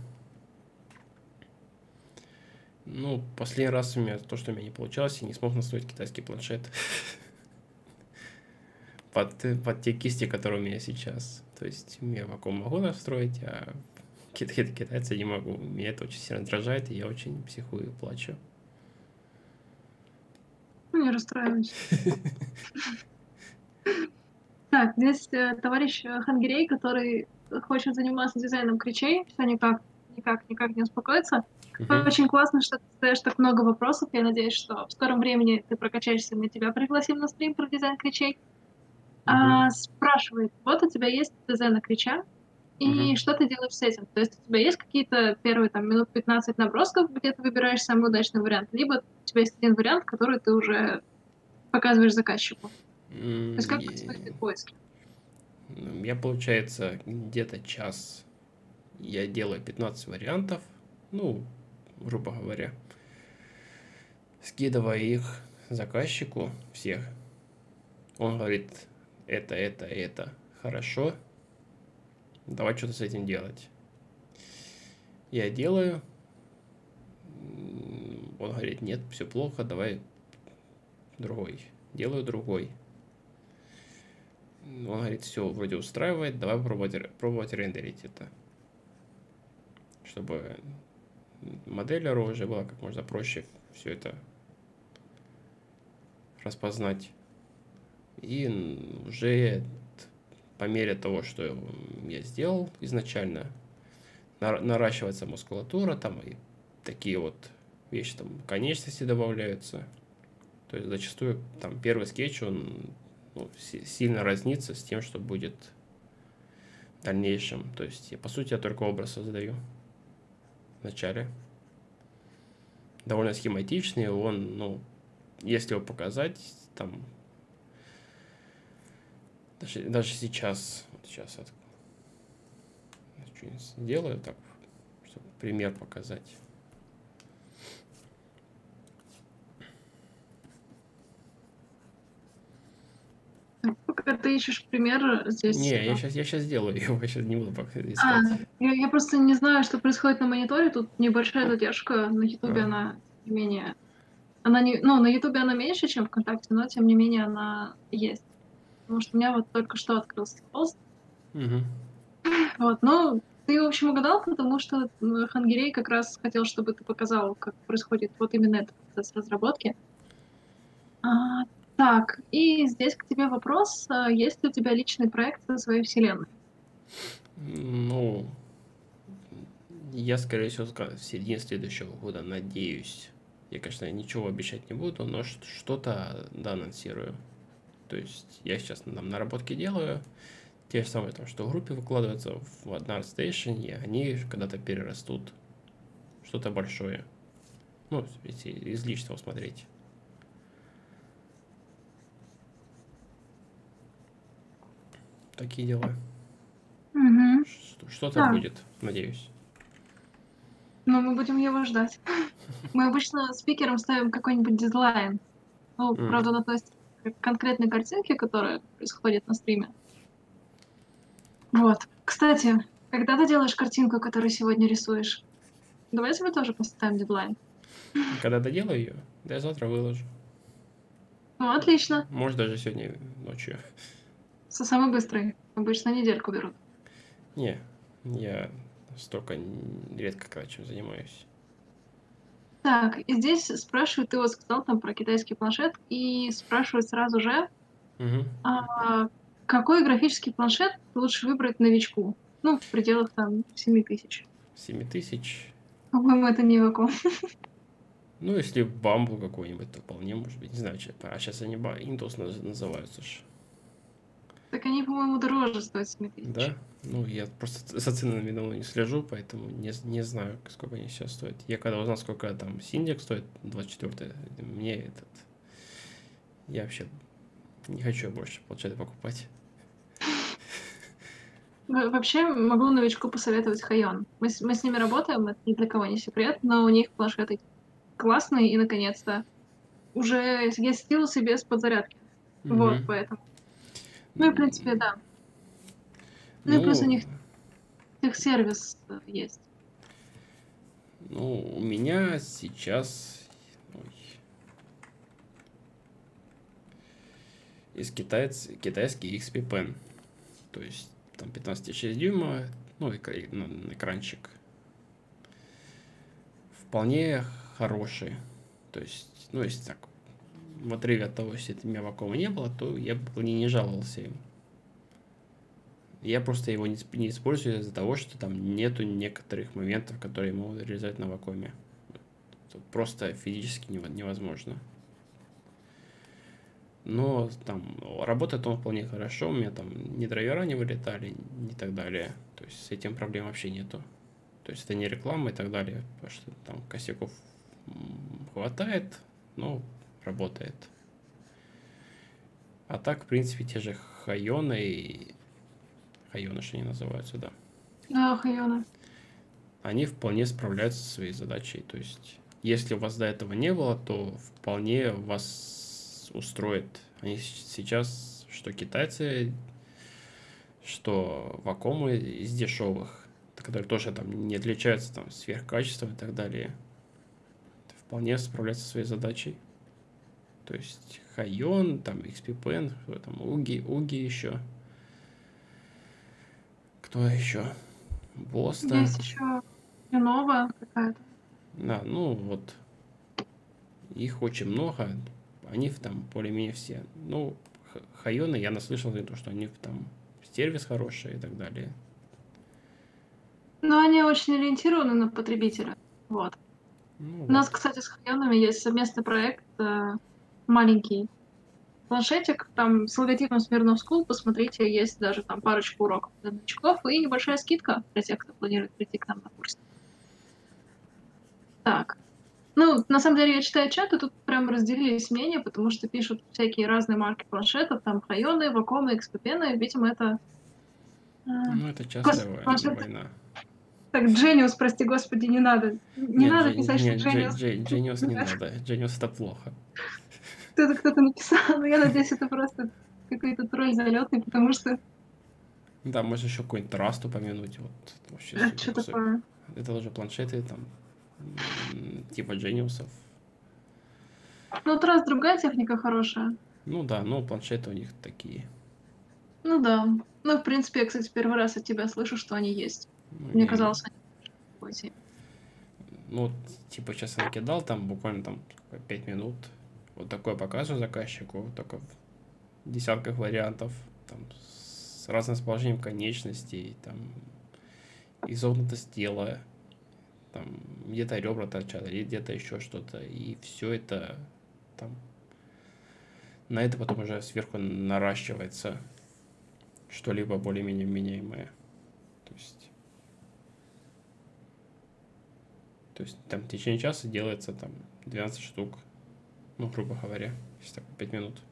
Ну, последний раз у меня то, что у меня не получалось, я не смог настроить китайский планшет под, э, под те кисти, которые у меня сейчас. То есть я вакуум могу настроить, а кит- кит- китайцы не могу. Меня это очень сильно раздражает, и я очень психую и плачу. Ну, не расстраивайся. Так, здесь э, товарищ э, Хангерей, который хочет заниматься дизайном кричей, все никак, никак, никак не успокоится. Мгм, Очень классно, что ты задаешь так много вопросов. Я надеюсь, что в скором времени ты прокачаешься, и мы тебя пригласим на стрим про дизайн кричей. мгм, А, спрашивает, вот у тебя есть дизайн на крича, мгм. и что ты делаешь с этим? То есть у тебя есть какие-то первые там минут пятнадцать набросков, где ты выбираешь самый удачный вариант, либо у тебя есть один вариант, который ты уже показываешь заказчику. То М, есть как е- происходит поиск? ну, Я, получается, где-то час я делаю пятнадцать вариантов, ну, грубо говоря, скидывая их заказчику всех. Он говорит, это, это, это хорошо, давай что-то с этим делать. Я делаю, м, он говорит, нет, все плохо, давай другой. Делаю другой. Он говорит, все, вроде устраивает, давай пробовать, ре- пробовать рендерить это, чтобы моделеру уже было как можно проще все это распознать. И н- уже по мере того, что я сделал изначально, нар- наращивается мускулатура, там и такие вот вещи, там конечности добавляются. То есть зачастую там первый скетч, он ну, си- сильно разнится с тем, что будет в дальнейшем. То есть, я, по сути, я только образ создаю в начале. Довольно схематичный, он, ну, если его показать, там, даже, даже сейчас, вот сейчас я что-нибудь сделаю так, чтобы пример показать. Пока ты ищешь пример здесь. Не, я а, сейчас, я сейчас сделаю его, я сейчас не буду пока А, искать. я, я просто не знаю, что происходит на мониторе. Тут небольшая задержка. На Ютубе А, она, тем не менее, она не, ну, на Ютубе она меньше, чем ВКонтакте, но тем не менее она есть. Потому что у меня вот только что открылся пост. мгм. Вот, ну, ты, в общем, угадал, потому что м, Хангирей как раз хотел, чтобы ты показал, как происходит вот именно этот процесс разработки. А, так, и здесь к тебе вопрос. а, Есть ли у тебя личный проект со своей вселенной? Ну, я, скорее всего, ска- в середине следующего года надеюсь. Я, конечно, ничего обещать не буду, но ш- что-то, да, анонсирую. То есть я сейчас там наработки делаю, те же самые, там, что в группе выкладываются в Art Station, и они когда-то перерастут в что-то большое. Ну, если из личного смотреть. Такие дела. Мгм. Ш- Что-то Да, будет, надеюсь. но мы будем его ждать. Мы обычно спикерам ставим какой-нибудь дедлайн. Ну, М. правда, он относится к конкретной картинке, которая происходит на стриме. Вот. Кстати, когда ты делаешь картинку, которую сегодня рисуешь, давай тебе тоже поставим дедлайн. Когда доделаю ее, да я завтра выложу. Ну, отлично. Может, даже сегодня ночью. Со самый быстрый. Обычно недельку берут. Не, я столько н- редко когда чем занимаюсь. Так, и здесь спрашивают, ты вот сказал там про китайский планшет, и спрашивают сразу же, Угу. а, какой графический планшет лучше выбрать новичку? Ну, в пределах там семи тысяч. семь тысяч. По-моему, это не вакуум. Ну, если бамбу какой-нибудь, то вполне может быть. Не знаю, че- а сейчас они ба- Intus наз- называются ж. Так они, по-моему, дороже стоят семи тысяч. Да? Ну, я просто за ценами давно не слежу, поэтому не, не знаю, сколько они сейчас стоят. Я когда узнал, сколько там Синдик стоит, двадцать четыре, мне этот... Я вообще не хочу больше планшеты покупать. Во- Вообще, могу новичку посоветовать Хайон. Мы с, мы с ними работаем, это ни для кого не секрет, но у них планшеты классные, и, наконец-то, уже есть стилусы без подзарядки. Вот, Мгм. поэтому. Ну и в принципе, М, да. Ну и плюс у Ну, них техсервис, э, есть. ну, у меня сейчас ой, из китайц, китайский X P Pen. То есть там пятнадцать целых шесть дюйма, ну, экра- ну, экранчик. Вполне хороший. То есть, ну, если так, в отрыве от того, если у меня вакуума не было, то я бы не, не жаловался им. Я просто его не, сп- не использую из-за того, что там нету некоторых моментов, которые я могу реализовать на вакууме. Тут просто физически нево- невозможно. Но там работает он вполне хорошо, у меня там ни драйвера не вылетали, ни так далее. То есть с этим проблем вообще нету. То есть это не реклама и так далее, потому что там косяков м, хватает, но работает. А так, в принципе, те же Хайоны и Хайоны, что они называются, да. Да, Хайона. Они вполне справляются со своей задачей. То есть, если у вас до этого не было, то вполне вас устроит. Они сейчас, что китайцы, что вакомы из дешевых, которые тоже там не отличаются там сверхкачеством и так далее, вполне справляются со своей задачей. То есть Хайон, там X P Pen, там Уги, Уги еще. Кто еще? Боста. Есть еще Lenovo какая-то. Да, ну вот их очень много. Они там более-менее все. Ну, Хайоны я наслышал, то, что они там сервис хороший и так далее. Но они очень ориентированы на потребителя. Вот. Ну У вот. нас, кстати, с Хайонами есть совместный проект, э, маленький планшетик, там с логотипом Smirnoff School, посмотрите, есть даже там парочку уроков для новичков и небольшая скидка для тех, кто планирует прийти к нам на курс. Так. Ну, на самом деле, я читаю чат, и тут прям разделились мнения, потому что пишут всякие разные марки планшетов, там Хайоны, Вакомы, Экспипены, видимо, это... э, Ну, это частая Господи, вой- планшет... война. Так, Genius, прости господи, не надо. Не Нет, надо Джи- писать, что нет, Джи- Genius... Джи- Genius не надо. Genius это плохо. Кто-то кто-то написал, но я надеюсь, это просто какой-то тролль залетный, потому что... Да, можно еще какой-нибудь Rust упомянуть. Вот вообще э, супер. Что Особенно. такое? Это уже планшеты там м, типа Genius'ов. Ну, вот раз другая техника хорошая. Ну да, но планшеты у них такие. Ну да. Ну, в принципе, я, кстати, первый раз от тебя слышу, что они есть. Ну, Мне я, казалось, они в такой теме. ну, вот, типа, сейчас я накидал, там буквально там пять минут. Вот такое показываю заказчику, только в десятках вариантов, там, с разным расположением конечностей, там, изогнутость тела, там, где-то ребра торчат, или где-то еще что-то. И все это там, на это потом уже сверху наращивается что-либо более-менее меняемое. То есть, то есть там в течение часа делается там двенадцать штук, ну, грубо говоря, если так пять минут.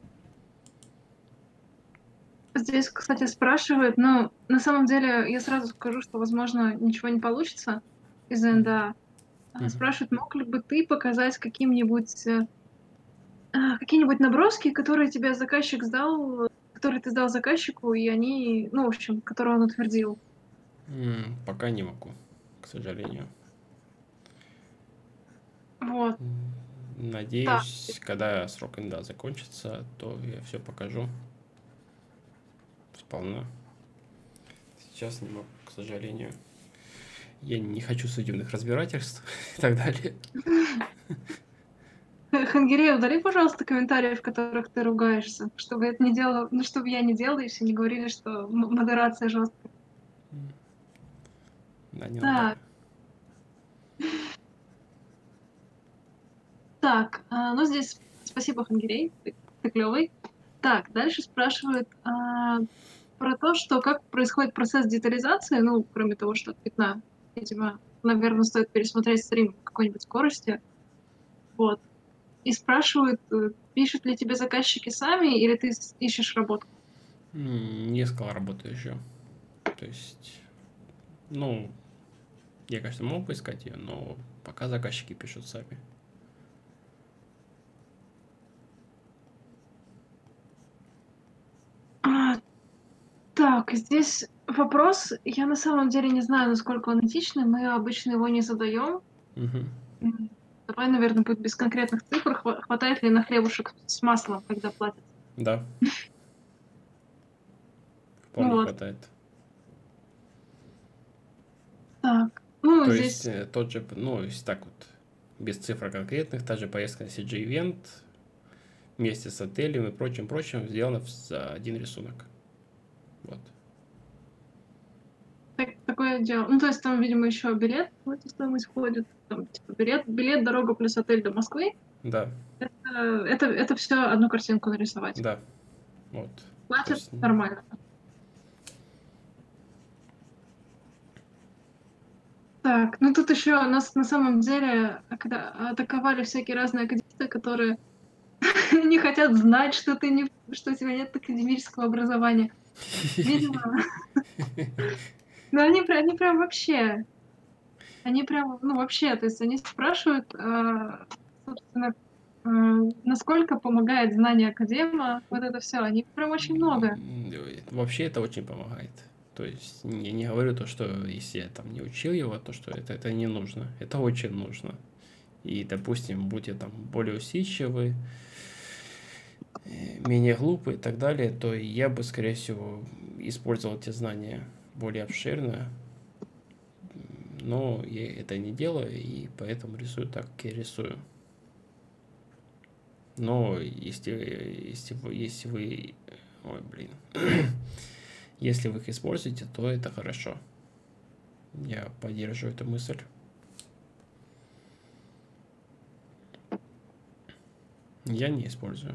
Здесь, кстати, спрашивают, но на самом деле я сразу скажу, что, возможно, ничего не получится из-за эн дэ а. А, Мгм. Спрашивают, мог ли бы ты показать каким-нибудь э, а, какие-нибудь наброски, которые тебе заказчик сдал, э, которые ты сдал заказчику, и они, ну, в общем, которые он утвердил. М, Пока не могу, к сожалению. Вот, М, так. Надеюсь, когда срок инда закончится, то я все покажу сполна. Сейчас не могу, к сожалению. Я не хочу судебных разбирательств и так далее. Х- Хангирей, удали, пожалуйста, комментарии, в которых ты ругаешься, чтобы это не делала, ну, чтобы я не делала, и все не говорили, что м- модерация жесткая. Да, не надо. Так, так, а, ну здесь спасибо, Хангирей, ты, ты клевый. Так, дальше спрашивают а, про то, что как происходит процесс детализации, ну, кроме того, что от пятна, видимо, наверное, стоит пересмотреть стрим в какой-нибудь скорости, вот. И спрашивают, э, пишут ли тебе заказчики сами, или ты с- ищешь работу. М, Не искал работу еще. То есть, ну, я, конечно, мог поискать ее, но пока заказчики пишут сами. Так, здесь вопрос, я на самом деле не знаю, насколько он этичный, мы обычно его не задаем. Мгм. М, Давай, наверное, будет без конкретных цифр. Хва- Хватает ли на хлебушек с маслом, когда платят? Да, Ну вполне вот, хватает. так. Ну, То есть здесь, э, тот же, ну, если так вот, без цифр конкретных, та же поездка на си джи-ивент вместе с отелем и прочим-прочим сделана в- за один рисунок. Вот. так- такое дело. Ну, то есть там, видимо, еще билет в эту стоимость входит. Там, типа, билет, билет, дорога плюс отель до Москвы. Да, Э, Это, это все одну картинку нарисовать. да, вот. То Платят есть, нормально. Так, ну тут еще нас на самом деле когда атаковали всякие разные академисты, которые не хотят знать, что ты не, что у тебя нет академического образования. Видимо, ну они, прям- они прям вообще, они прям, ну вообще, то есть они спрашивают, а, собственно, а, насколько помогает знание академа, вот это все, они прям очень много. м, вообще это очень помогает. То есть я не говорю то, что если я там не учил его, то что это, это не нужно. Это очень нужно. И, допустим, будьте там более усидчивы, э, менее глупы и так далее, то я бы, скорее всего, использовал эти знания более обширно. Но я это не делаю, и поэтому рисую так, как я рисую. Но если, если, вы, если вы... Ой, блин. Если вы их используете, то это хорошо. Я поддерживаю эту мысль. Я не использую.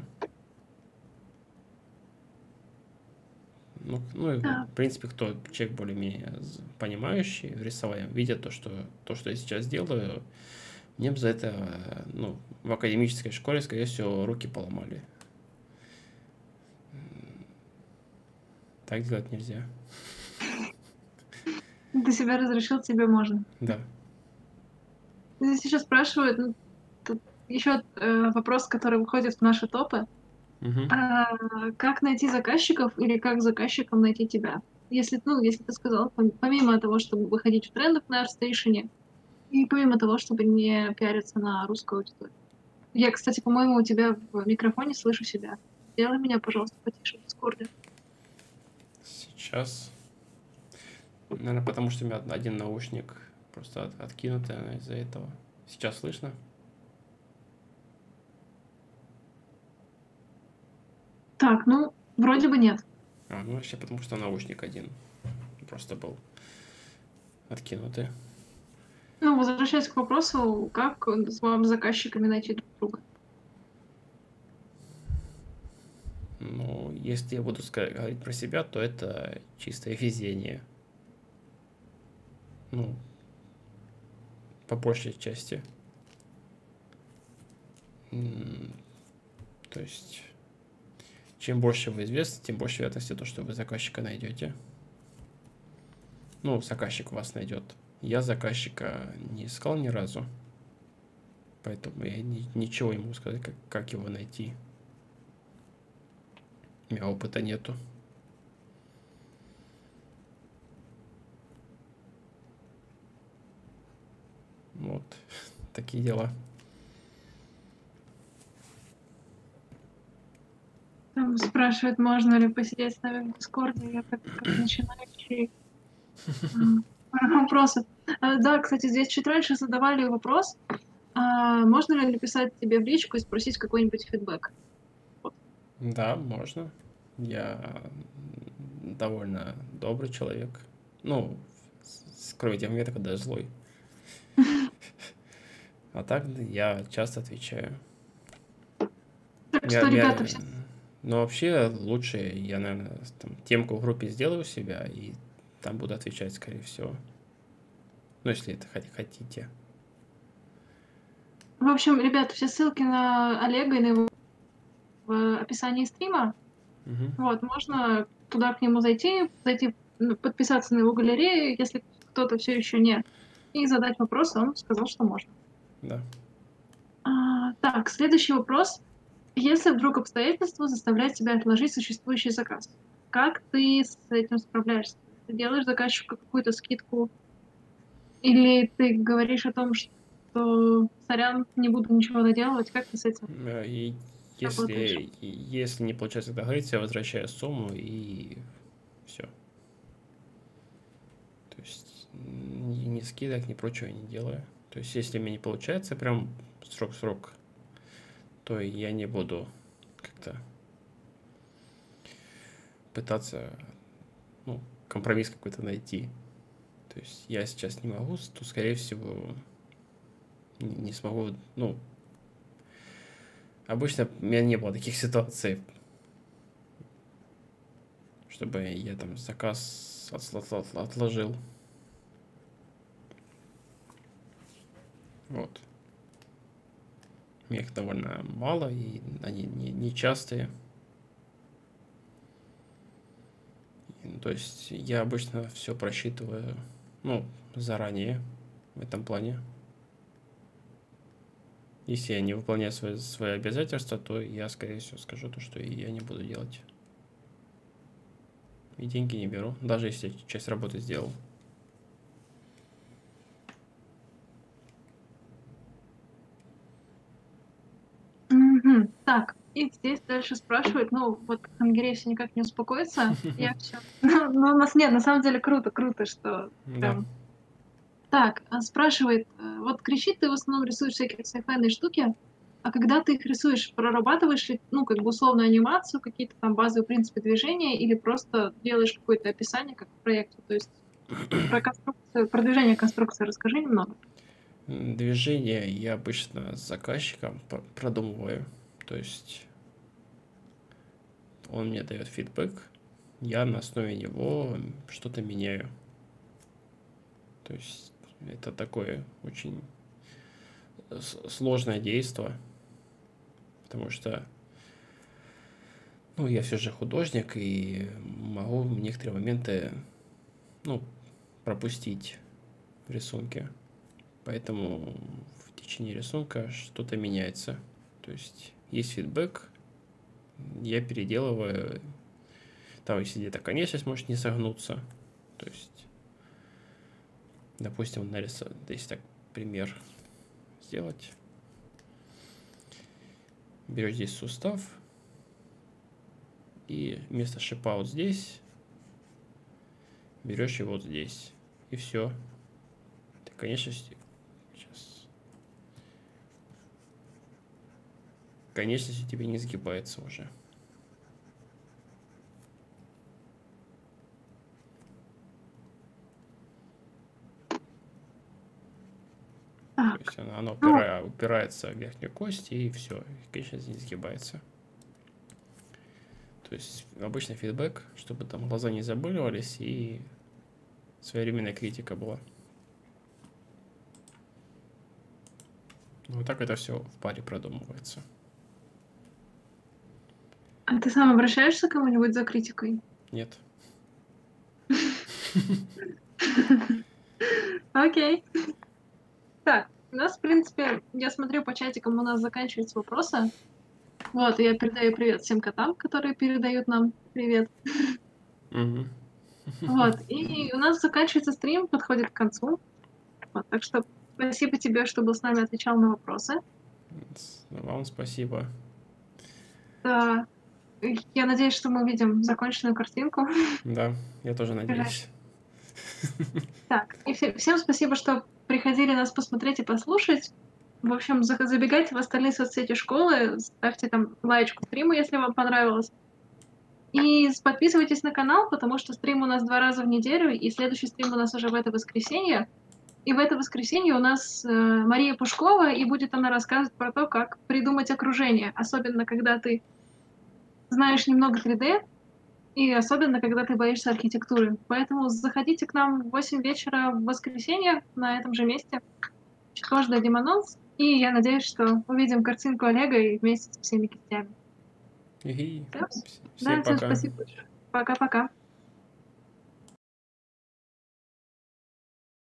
Ну, ну, и, Да. в принципе, кто человек более-менее з- понимающий в рисовании, видит то, что то, что я сейчас делаю, мне бы за это, э, ну, в академической школе, скорее всего, руки поломали. Так делать нельзя. Ты себя разрешил, тебе можно. Да. Здесь еще спрашивают, ну, тут еще э, вопрос, который выходит в наши топы. Мгм. А, как найти заказчиков или как заказчикам найти тебя? Если, ну, если ты сказал, пом- помимо того, чтобы выходить в трендах на ArtStation, и помимо того, чтобы не пиариться на русскую аудиторию. Я, кстати, по-моему, у тебя в микрофоне слышу себя. Сделай меня, пожалуйста, потише в Дискорде. Сейчас. Наверное, потому что у меня один наушник просто от- откинутый, наверное, из-за этого. Сейчас слышно? Так, ну, вроде бы нет. А, ну вообще потому что наушник один просто был откинутый. Ну, возвращаясь к вопросу, как с вам с заказчиками найти друг друга? Ну, если я буду ска- говорить про себя, то это чистое везение. Ну, по большей части. М, То есть, чем больше вы известны, тем больше вероятности то, что вы заказчика найдете. Ну, заказчик вас найдет. Я заказчика не искал ни разу, поэтому я ни- ничего не могу сказать, как, как его найти. У меня опыта нету. Вот, такие дела. Там спрашивают, можно ли посидеть с нами в Дискорде. Я как, как начинающий м, вопросы. А, да, кстати, здесь чуть раньше задавали вопрос, а, можно ли написать тебе в личку и спросить какой-нибудь фидбэк. Вот. Да, можно. Я м, довольно добрый человек. Ну, с- кроме тех моментов, когда я злой. А так я часто отвечаю. Так Я, что, ребята, я, все... но вообще лучше я, наверное, там, темку в группе сделаю у себя и там буду отвечать, скорее всего. Ну, если это хот- хотите. В общем, ребята, все ссылки на Олега и на его в описании стрима. Мгм. Вот, можно туда к нему зайти, зайти, ну, подписаться на его галерею, если кто-то все еще не, и задать вопрос, он сказал, что можно. Да. А, так, следующий вопрос. Если вдруг обстоятельства заставляют тебя отложить существующий заказ, как ты с этим справляешься? Ты делаешь заказчику какую-то скидку? Или ты говоришь о том, что сорян, не буду ничего доделывать? Как ты с этим Э, И работаешь? если, если не получается договориться, я возвращаю сумму и все. То есть ни, ни скидок, ни прочего я не делаю. То есть если мне не получается прям срок-срок, то я не буду как-то пытаться, ну, компромисс какой-то найти. То есть я сейчас не могу, то, скорее всего, не, не смогу, ну, обычно у меня не было таких ситуаций, чтобы я там заказ отложил. Вот. Их довольно мало, и они не, не частые. Ну, то есть я обычно все просчитываю, ну, заранее в этом плане. Если я не выполняю свои, свои обязательства, то я, скорее всего, скажу то, что я не буду делать. И деньги не беру, даже если часть работы сделал. Мгм. Так, и здесь дальше спрашивают, ну, вот Ангерей все никак не успокоится. Я все. Ну, у нас нет, на самом деле круто, круто, что Да. прям. Так, а, спрашивает, э, вот кричит, ты в основном рисуешь всякие sci-fi штуки, а когда ты их рисуешь, прорабатываешь ли, ну, как бы условную анимацию, какие-то там базовые принципы движения, или просто делаешь какое-то описание, как в проекте? То есть про конструкцию, про движение конструкции расскажи немного. Движение я обычно с заказчиком продумываю. То есть он мне дает фидбэк, я на основе него что-то меняю. То есть это такое очень сложное действие, потому что, ну, я все же художник и могу в некоторые моменты, ну, пропустить в рисунке. Поэтому в течение рисунка что-то меняется. То есть есть фидбэк, я переделываю. Там, если где-то конечность может не согнуться. То есть, допустим, нарисовать, если так пример сделать. Берешь здесь сустав, и вместо шипа вот здесь берешь его вот здесь. И все. Конечность. Сейчас. Конечность у тебя не сгибается уже. Так. То есть оно, оно Ну, упира, упирается в верхнюю кость, и все. Конечность не сгибается. То есть обычный фидбэк, чтобы там глаза не забыливались и своевременная критика была. Вот так это все в паре продумывается. а ты сам обращаешься к кому-нибудь за критикой? Нет. Окей. Так, у нас, в принципе, я смотрю по чатикам, у нас заканчиваются вопросы. Вот, и я передаю привет всем котам, которые передают нам привет. Угу. Вот, и у нас заканчивается стрим, подходит к концу. Вот, так что спасибо тебе, что был с нами, отвечал на вопросы. Вам спасибо. Да, я надеюсь, что мы увидим законченную картинку. Да, я тоже надеюсь. Так, и все, всем спасибо, что приходили нас посмотреть и послушать. В общем, забегайте в остальные соцсети школы, ставьте там лайочку стриму, если вам понравилось. И подписывайтесь на канал, потому что стрим у нас два раза в неделю, и следующий стрим у нас уже в это воскресенье. И в это воскресенье у нас э, Мария Пушкова, и будет она рассказывать про то, как придумать окружение, особенно когда ты знаешь немного три дэ, и особенно когда ты боишься архитектуры. Поэтому заходите к нам в восемь вечера в воскресенье на этом же месте. Чуть позже дадим анонс, и я надеюсь, что увидим картинку Олега и вместе со всеми кистями. И Всем, всем да, всем пока. спасибо большое. Пока-пока.